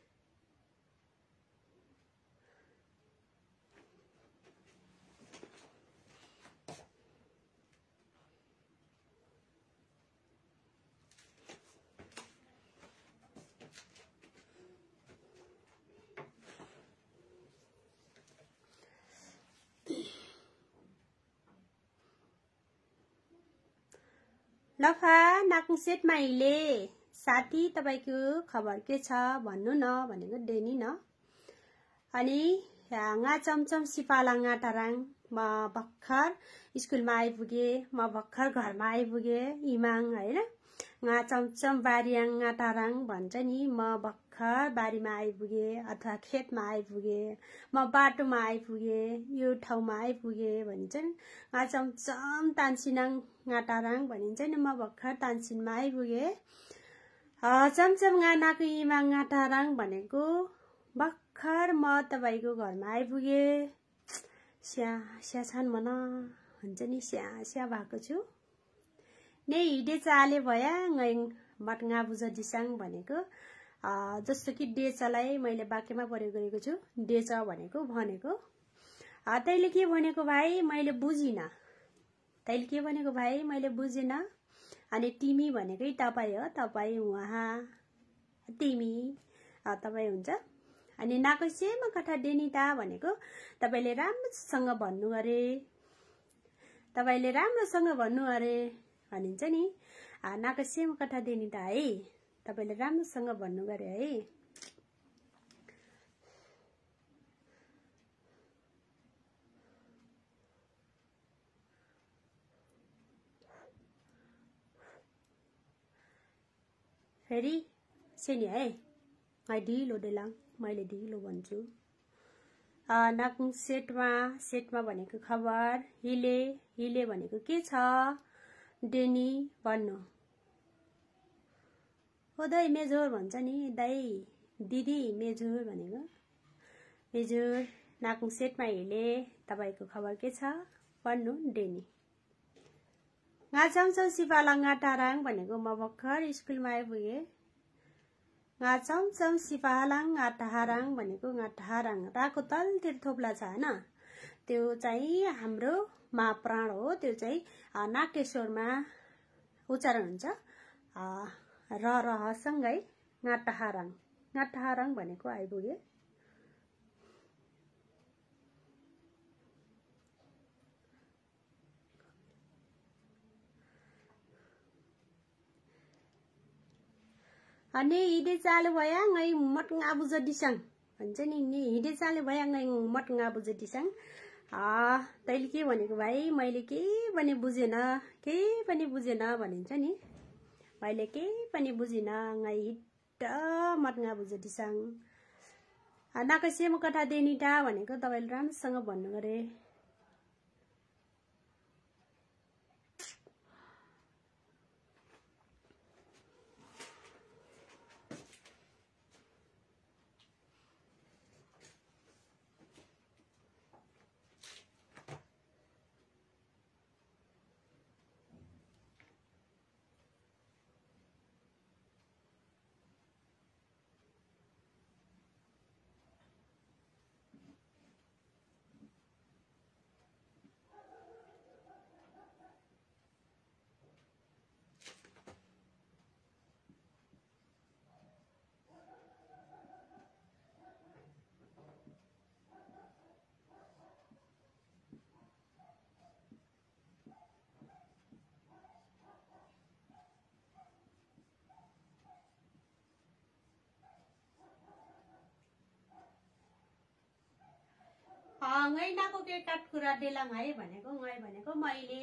लफा नाकुसेट माइले साथी तपाईको खबर के छ भन्नु न भनेको डेनी न। अनि ngā चमचम सिपाला ngā टहाराङ म भर्खर स्कुलमा आइपुगे, म भर्खर घरमा आइपुगे। इमाङ हैन, ngā चमचम बारीयाङ ngā टहाराङ भन्छ नि। म भर्खर बारीमा आइपुगे अथवा खेतमा आइपुगे, म बाटोमा आइपुगे, यो ठाउँमा आइपुगे भनिन्छ नि। ngā चमचम तानसिनाङ ngā टहाराङ भनिन्छ नि। म भर्खर तानसिनमा आइपुगे। चमचम ngā नाकु इमाङ ngā टहाराङ भनेको भर्खर म तपाईको घरमा आइपुगे। स्या स्या छन् मन हुन्छ नि, स्या स्या भएको छु। ने हिडे चाले भया ngै मटगा बुझ दिसाङ भनेको जस्तो कि डेचलाई मैले वाक्यमा प्रयोग गरेको छु। डेच भनेको तैले के भनेको भाइ मैले बुझिन, तैले के भनेको भाइ मैले बुझिन। अनि तिमी भनेकै तपाई हो, तपाई उहाँ तिमी तपाई हुन्छ। अनि नाकसेम कथा डेनिता भनेको तपाईले राम्रोसँग भन्नु अरे, तपाईले राम्रोसँग भन्नु अरे भनिन्छ नि। नाकसेम कथा डेनिता है, तपाईले राम्रोसँग भन्नु गरे है। फेरि सेनी है, मैं ढिलो डेलाङ, मैले ढिलो भन्छु। नाकुङ सेटमा भनेको खबर। हिले भनेको के छ डेनी भन्नु। हो दाइ मेजोर भन्छ नि, दाइ दिदी मेजोर भनेको मेजोर। नाकुङ सेटमा हिले तपाईको खबर के छ भन्नु डेनी। ngā चमचम सिपाला ngā टहाराङ भनेको म भर्खर स्कुलमा आइपुगे। ngā चमचम सिपाला ngā टहाराङ भनेको ngā टहाराङ राको तलतिर थोप्ला छ हैन, त्यो चाहिँ हाम्रो मा प्राण हो। त्यो चाहिँ नाकेश्वरमा उच्चारण हुन्छ र सँगै ngā टहाराङ भनेको आइपुगे। अनि हिडे चाले भया ngै मटगा बुझ दिसाङ भन्छ नि। हिडे चाले भया ngै मटगा बुझ दिसाङ। तैले के भनेको भाइ मैले केही पनि बुझेन भनिन्छ नि। मैले केही पनि बुझिन, ngै हिट मटगा बुझ दिसाङ। नाकसेम कथा देनिटा भनेको तपाईले राम्रोसँग भन्नु गरे। ngै नाको के काटकुरा देलाङ है भनेको ngै भनेको मैले।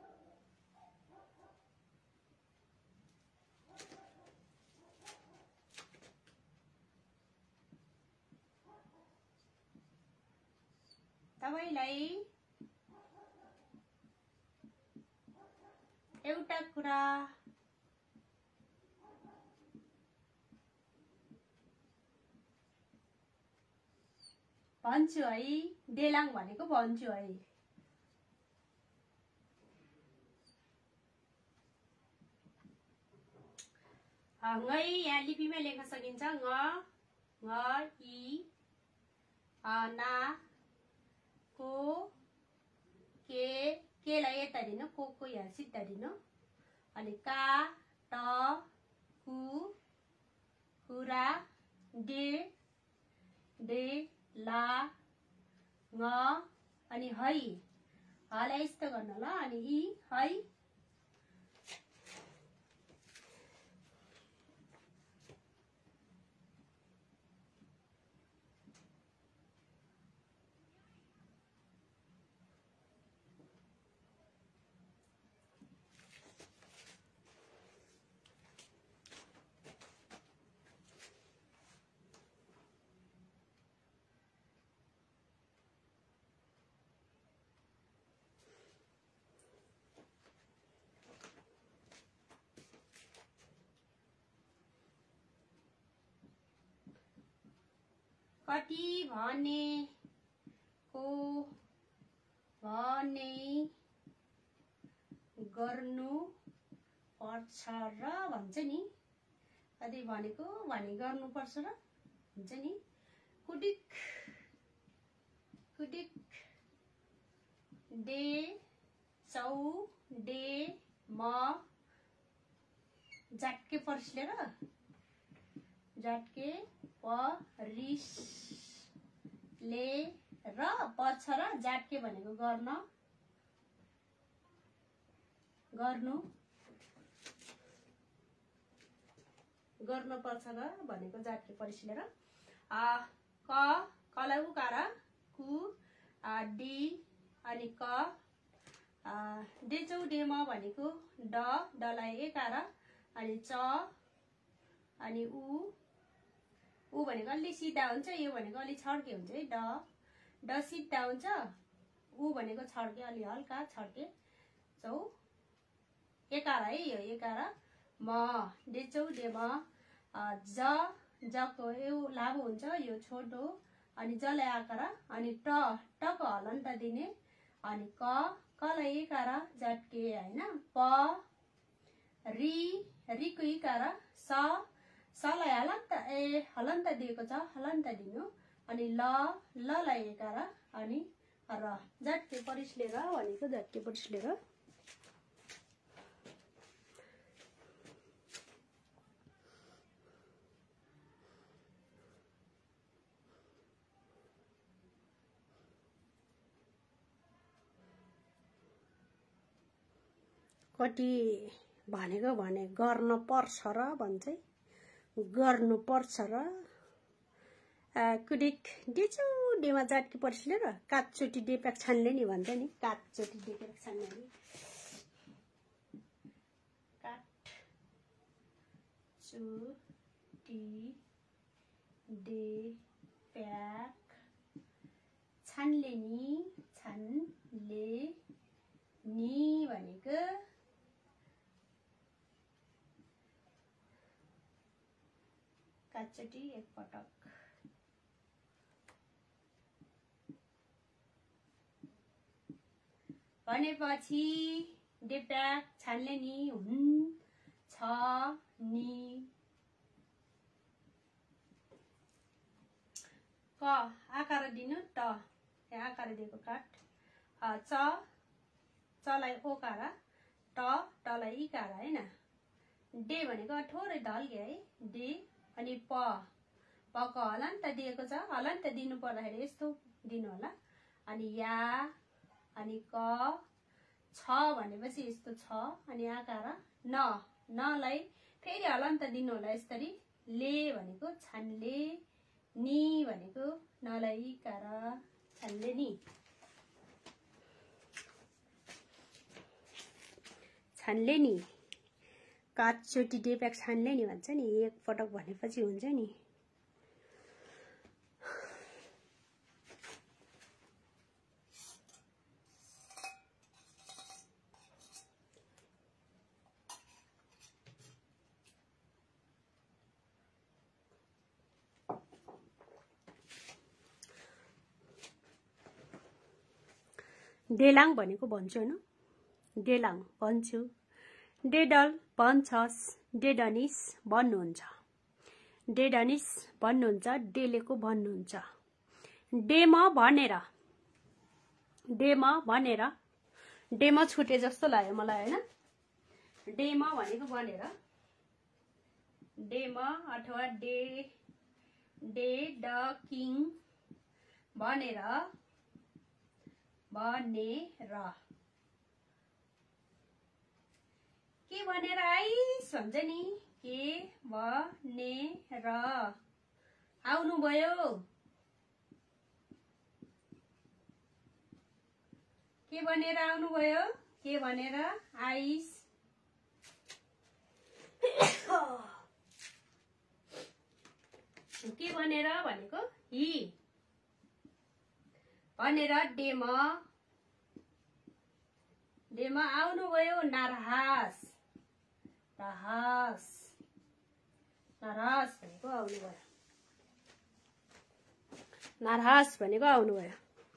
तपाईलाई एउटा कुरा भन्छु है, देलाङ भनेको भन्छु है। ngै यहाँ लिपिमै लेख्न सकिन्छ ng i ना को के लाई यता दिनु को यहाँ सिधा दिनु अनि का त कु कुरा दे ला ng अनि है हलाई यस्तो गर्नु ल अनि इ है कति भनेको भने गर्नु पर्छ र भन्छ नि कति भनेको भने गर्नु पर्छ र भन्छ नि कुडिक दे चौ दे म जाटके पर्सलेर जाटके परिस ले र पर्छ र जाटके भनेको गर्नु पर्छ र भनेको जाटके परिसले र कलाई उकार कु डी अनि क डेचौ डेमा भनेको डलाई एकार अनि च अनि उ भनेको अलि सिधा हुन्छ यो भनेको अलि छड्के हुन्छ है ड सिधा हुन्छ उ भनेको छड्के अलि हल्का छड्के चौ एकार है यो एकार म डेचौ डेमा जको यो लामो हुन्छ यो छोटो अनि जलाई आकार अनि टको हलन्त दिने अनि कलाई एकार जाटके हैन प रिको इकार सलाई हलन्त दिएको छ हलन्त दिनु अनि ललाई एकार अनि र जाटके परिसले र भनेको जाटके परिसले र कति भनेको भने गर्न पर्छ र भन्छ गर्नु पर्छ र कुडिक डेचौ डेमा जाटके परिसले र काचचोटी डेप्याक छान्ले नि भन्छ नि काचचोटी डेप्याक छान्ने नि काचचोटी डेप्याक छान्ले नि भनेको काचचोटी एकपटक भनेपछि डेप्याक छान्ले नि हुन्छ नि क आकार दिनु ट यहाँ आकार दिएको काट चलाई ओकार टलाई इकार हैन डे भनेको थोरै ढल्के है डे अनि पको हलन्त दिएको छ हलन्त दिनु पर्दाखेरि यस्तो दिनु होला अनि या अनि क छ भनेपछि यस्तो छ अनि आकार नलाई फेरि हलन्त दिनु होला यसरी ले भनेको छान्ले नि भनेको नलाई इकार छान्ले नि छान्ले नि काचचोटी डेप्याक छान्ले नि भन्छ नि एकपटक भनेपछि हुन्छ नि डेलाङ भनेको भन्छु हैन डेलाङ भन्छु डेडल भन्छस्, डेडनिस भन्नुहुन्छ, डेडनिस भन्नुहुन्छ, डेलेको भन्नुहुन्छ, डेम भनेर, डेम भनेर, डेम छुटे जस्तो लाग्यो मलाई हैन, डेम भनेको भनेर, डेम अथवा डे डे ड किङ भनेर, भनेर के भनेर आइस भन्छ नि, के भनेर आउनुभयो, के भनेर आउनुभयो, के भनेर आइस, के भनेर भनेको हि भनेर, डेम डेम आउनुभयो, नारहास, नारहास, नारहास भनेको आउनुभयो, नारहास भनेको आउनुभयो,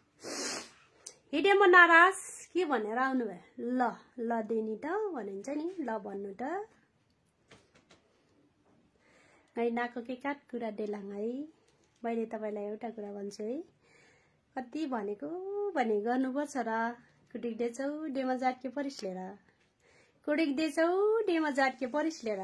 हिडेम नाराज के भनेर आउनुभयो, ल ल देनी त भनिन्छ नि, ल भन्नु त, है नाको के काट कुरा देलाङ है। मैले तपाईलाई एउटा कुरा भन्छु है, कति भनेको भने गर्नुपर्छ र, कुटिक्दैछौ डेमा जाटके परिस्लेर, कुटिक्दैछौ डेमा जाटके परिस्लेर,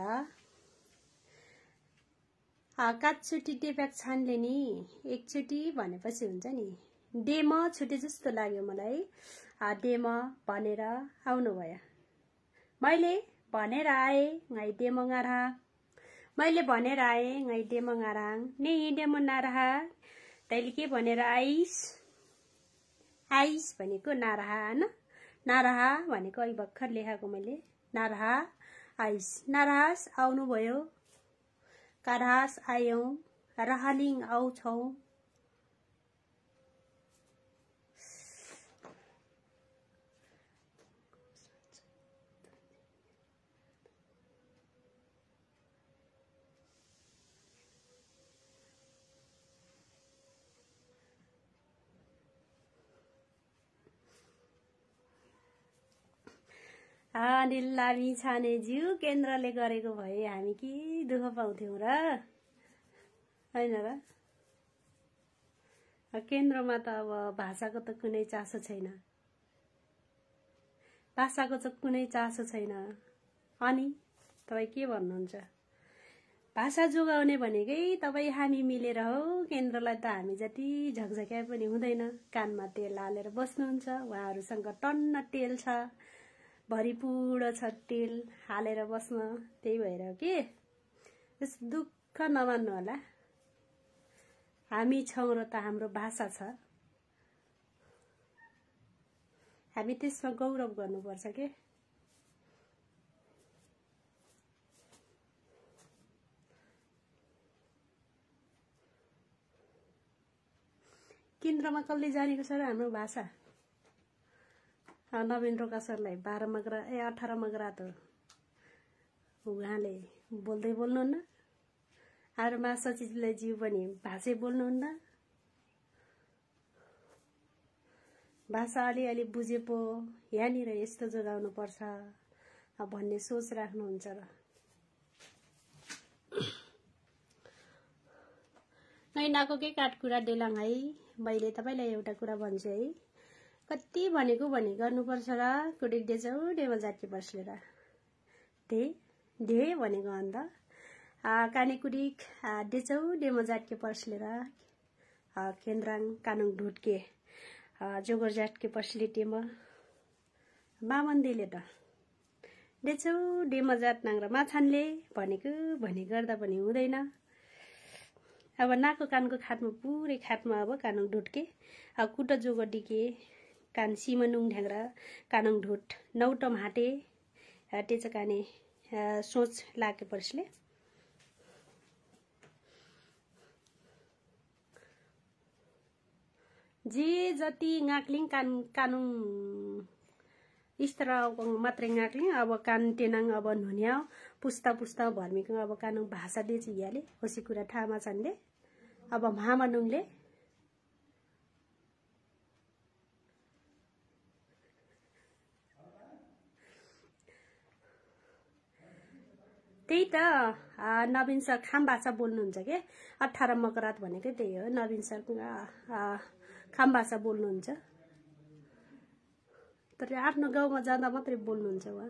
काटचुटी टेप्याक छानले नि एकचोटि भनेपछि हुन्छ नि, डेम छुटे जस्तो लाग्यो मलाई, डेम भनेर आउनुभयो, मैले भनेर आए ngài डेम ngara, मैले भनेर आए ngài डेम ngarang, नि डेम नारहा, तैले के भनेर आइस, आइस भनेको नारहा हैन, नारहा भनेको अघि भर्खर लेखाएको मैले, नारहा आइस, नारहास आउनुभयो, कारहास आयौं, राहलिङ आउँछौ, अनिल लामी छानेज्यू केन्द्रले गरेको भए हामी के दुःख पाउँथ्यौं र हैन र। केन्द्रमा त अब भाषाको त कुनै चासो छैन, भाषाको चाहिँ कुनै चासो छैन, अनि तपाई के भन्नुहुन्छ, भाषा जोगाउने भनेकै तपाई हामी मिलेर हो, केन्द्रलाई त हामी जति झकझक्याए पनि हुँदैन, कानमा तेल हालेर बस्नुहुन्छ, उहाँहरुसँग टन्न तेल छ, भरिपूर्ण छ तेल हालेर बस्न, त्यही भएर के त्यस दुःख नमान्नु होला, हामी छौं र त हाम्रो भाषा छ, हामी त्यसमा गौरव गर्नुपर्छ के। केन्द्रमा कसले जानेको छ र हाम्रो भाषा, नवीन रोका सरलाई 12 मगरा 18 मगरा त उहाँले बोल्दै बोल्नुहुन्न, अरू महासचिवले ज्यू पनि भाषै बोल्नुहुन्न, भाषा अलि बुझे पो यहाँनिर यस्तो जोगाउनु पर्छ भन्ने सोच राख्नुहुन्छ र। नैनाको के काटकुरा डेलाङ है, मैले तपाईलाई एउटा कुरा भन्छु है, कति भनेको भने गर्नुपर्छ र, कुटिक्दैछौ डेमा जाटके बस्लेर, डे भनेको अन्त काने कुडिक डेचौ डेमा जाटके पर्सलेर, केन्द्राङ कानुङ ढुटके जोगर जाटके पर्सले टेमा मामन्देले त डेचौ डेमा जाट नाङ र माछानले भनेको भने गर्दा पनि हुँदैन। अब नाको कानको खाटमा पुरै खाटमा अब कानुङ ढुटके कुट जोगर डिके कान सिमनुङ ढ्याङ्ग्रा कानुङ ढुट नौटम हाटे टेच काने सोच लाके पर्सले जे जति गाक्लिङ कानुङ इस्तर मात्रै गाक्लिङ, अब कान टेनाङ अब नुन्या पुस्ता पुस्ता भर्मीको अब कानुङ भाषा दिएछ याले होसी कुरा ठामा छन्ले, अब महामनुङले त्यही त नवीन सर खाम भाषा बोल्नुहुन्छ के 18 मकरात भनेकै त्यही हो नवीन सर खाम भाषा बोल्नुहुन्छ तर आफ्नो गाउँमा जाँदा मात्रै बोल्नुहुन्छ उहाँ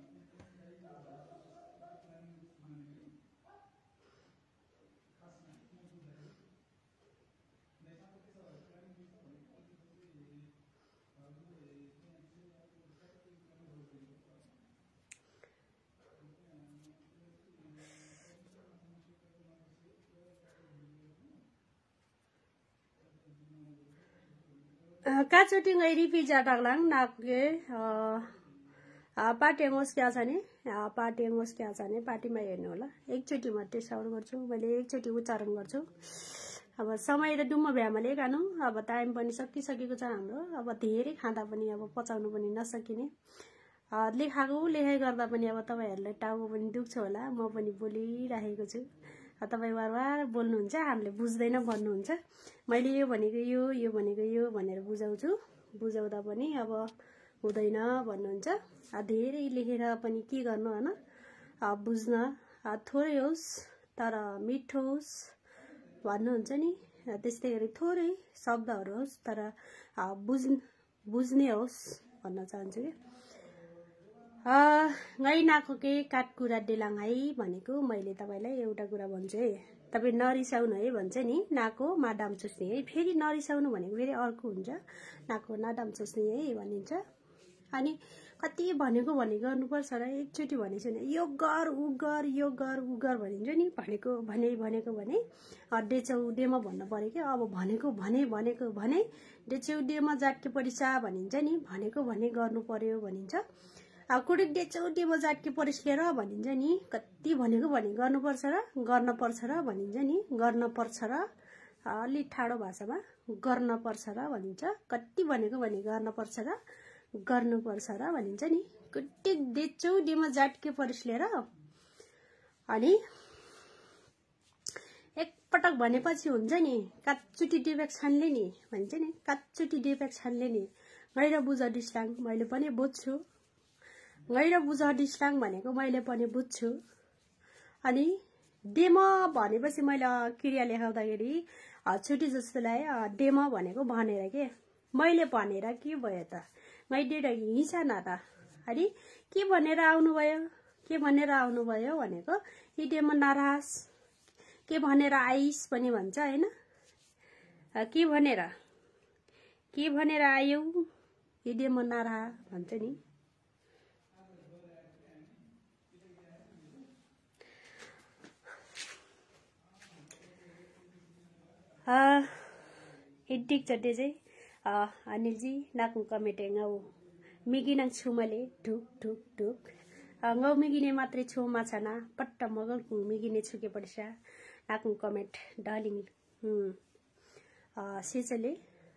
काचोटी गैरी पिज्जा टाग्लाङ नाके पार्टीङ्गोस् क्या छ नि पार्टीङ्गोस् क्या छ नि पार्टीमा हेर्नु होला एकचोटि मात्रै साउन्ड गर्छु मैले एकचोटि उच्चारण गर्छु अब समय र डुम्म भ्यामले खानु अब टाइम पनि सकिसकेको छ हाम्रो अब धेरै खाँदा पनि अब पचाउनु पनि नसकिने लेखाइ गर्दा पनि अब तपाईहरुलाई टाउको पनि दुख्छ होला म पनि बोलिरहेको छु तपाई बारबार बोल्नुहुन्छ हामीले बुझ्दैन भन्नुहुन्छ मैले यो भनेको यो भनेको यो भनेर बुझाउँदा पनि अब हुँदैन भन्नुहुन्छ धेरै लेखेर पनि के गर्नु हैन बुझ्न थोरै होस् तर मिठो होस् भन्नुहुन्छ नि त्यस्तै गरी थोरै शब्दहरु होस् तर बुझ्ने होस् भन्न चाहन्छु के गै नाको के काटकुरा डेलाङ है भनेको मैले तपाईलाई एउटा कुरा भन्छु है तपाई नरिसाउनु है भन्छ नि नाको माडाम चुस्ने है फेरि नरिसाउनु भनेको फेरि अर्को हुन्छ नाको नाडाम चुस्ने है भनिन्छ अनि कति भनेको गर्नुपर्छ र एकचोटी भनेछ नि यो गर उ गर भनिन्छ नि भनेको डेचौडेमा भन्नु पर्यो के अब भनेको भने डेचौडेमा जाटके परिसा भनिन्छ नि भनेको गर्नु पर्यो भनिन्छ कुडी डेचौडेमा जाटके परिस्लेर भनिन्छ नि कति भनेको गर्नुपर्छ र गर्नुपर्छ र भनिन्छ नि गर्नुपर्छ र अलि ठाडो भाषामा गर्नुपर्छ र भनिन्छ कति भनेको गर्नुपर्छ र गर्नुपर्छ र भनिन्छ नि कुटी डेचौडेमा जाटके परिस्लेर अनि एकपटक भनेपछि हुन्छ नि काचुटी डेपेक छान्ले नि भन्छ नि काचुटी डेपेक छान्ले नि गएर बुझ डिस्लाङ मैले पनि बुझ्छु गएर बुझ डिस्लाङ भनेको मैले पनि बुझ्छु अनि डेमा भनेपछि मैले क्रिया लेखाउँदाखेरि छुटी जस्तोलाई डेमा भनेको भनेर के मैले भनेर के भयो त मैले हिंसा न त अनि के भनेर आउनु भयो भनेको इ डेमा नाराज के भनेर आइस पनि भन्छ हैन के भनेर आयौ इ डेमा नारा भन्छ नि इडिक चटे चाहिँ अनिलजी नाकुङ कमेटेङ औ मिगिनाङ छुमले ढुक ढुक ढुक ngau मिगिने मात्रै छुमा छना पट्ट मगल कुङ मिगिने छुके पडसा नाकुङ कमेन्ट डार्लिङ सेचले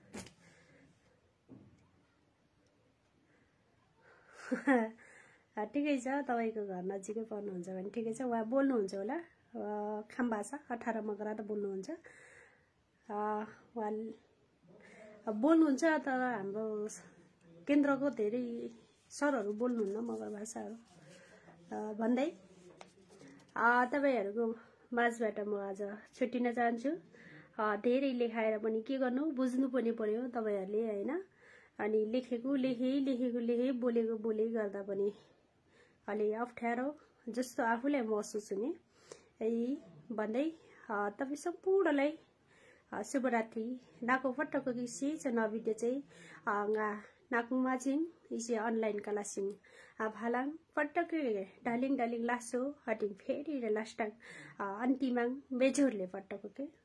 ठिकै छ तपाईको घर नजिकै पर्नुहुन्छ भने ठिकै छ उहाँ बोल्नुहुन्छ होला खाम भाषा 18 मकरा त बोल्नुहुन्छ उहाँ बोल्नुहुन्छ तर हाम्रो केन्द्रको धेरै सरहरु बोल्नुहुन्न मगर भाषाहरु भन्दै तपाईहरुको माझबाट म आज छुट्टिन चाहन्छु धेरै लेखाएर पनि के गर्नु बुझ्नु पनि पर्यो तपाईहरुले हैन अनि लेखेको बोलेको गर्दा पनि अलि अप्ठ्यारो जस्तो आफूलाई महसुस हुने है भन्दै तपाई सम्पूर्णलाई शुभरात्रि नाको फटको किसी च नबिटे चाहिँ नाकुङमा चाहिँ इसे अनलाइन क्लासिङ भालाङ फटके डालिङ लासो हटिङ फेरि र लास्टाङ अन्तिमाङ बेजोरले फटको के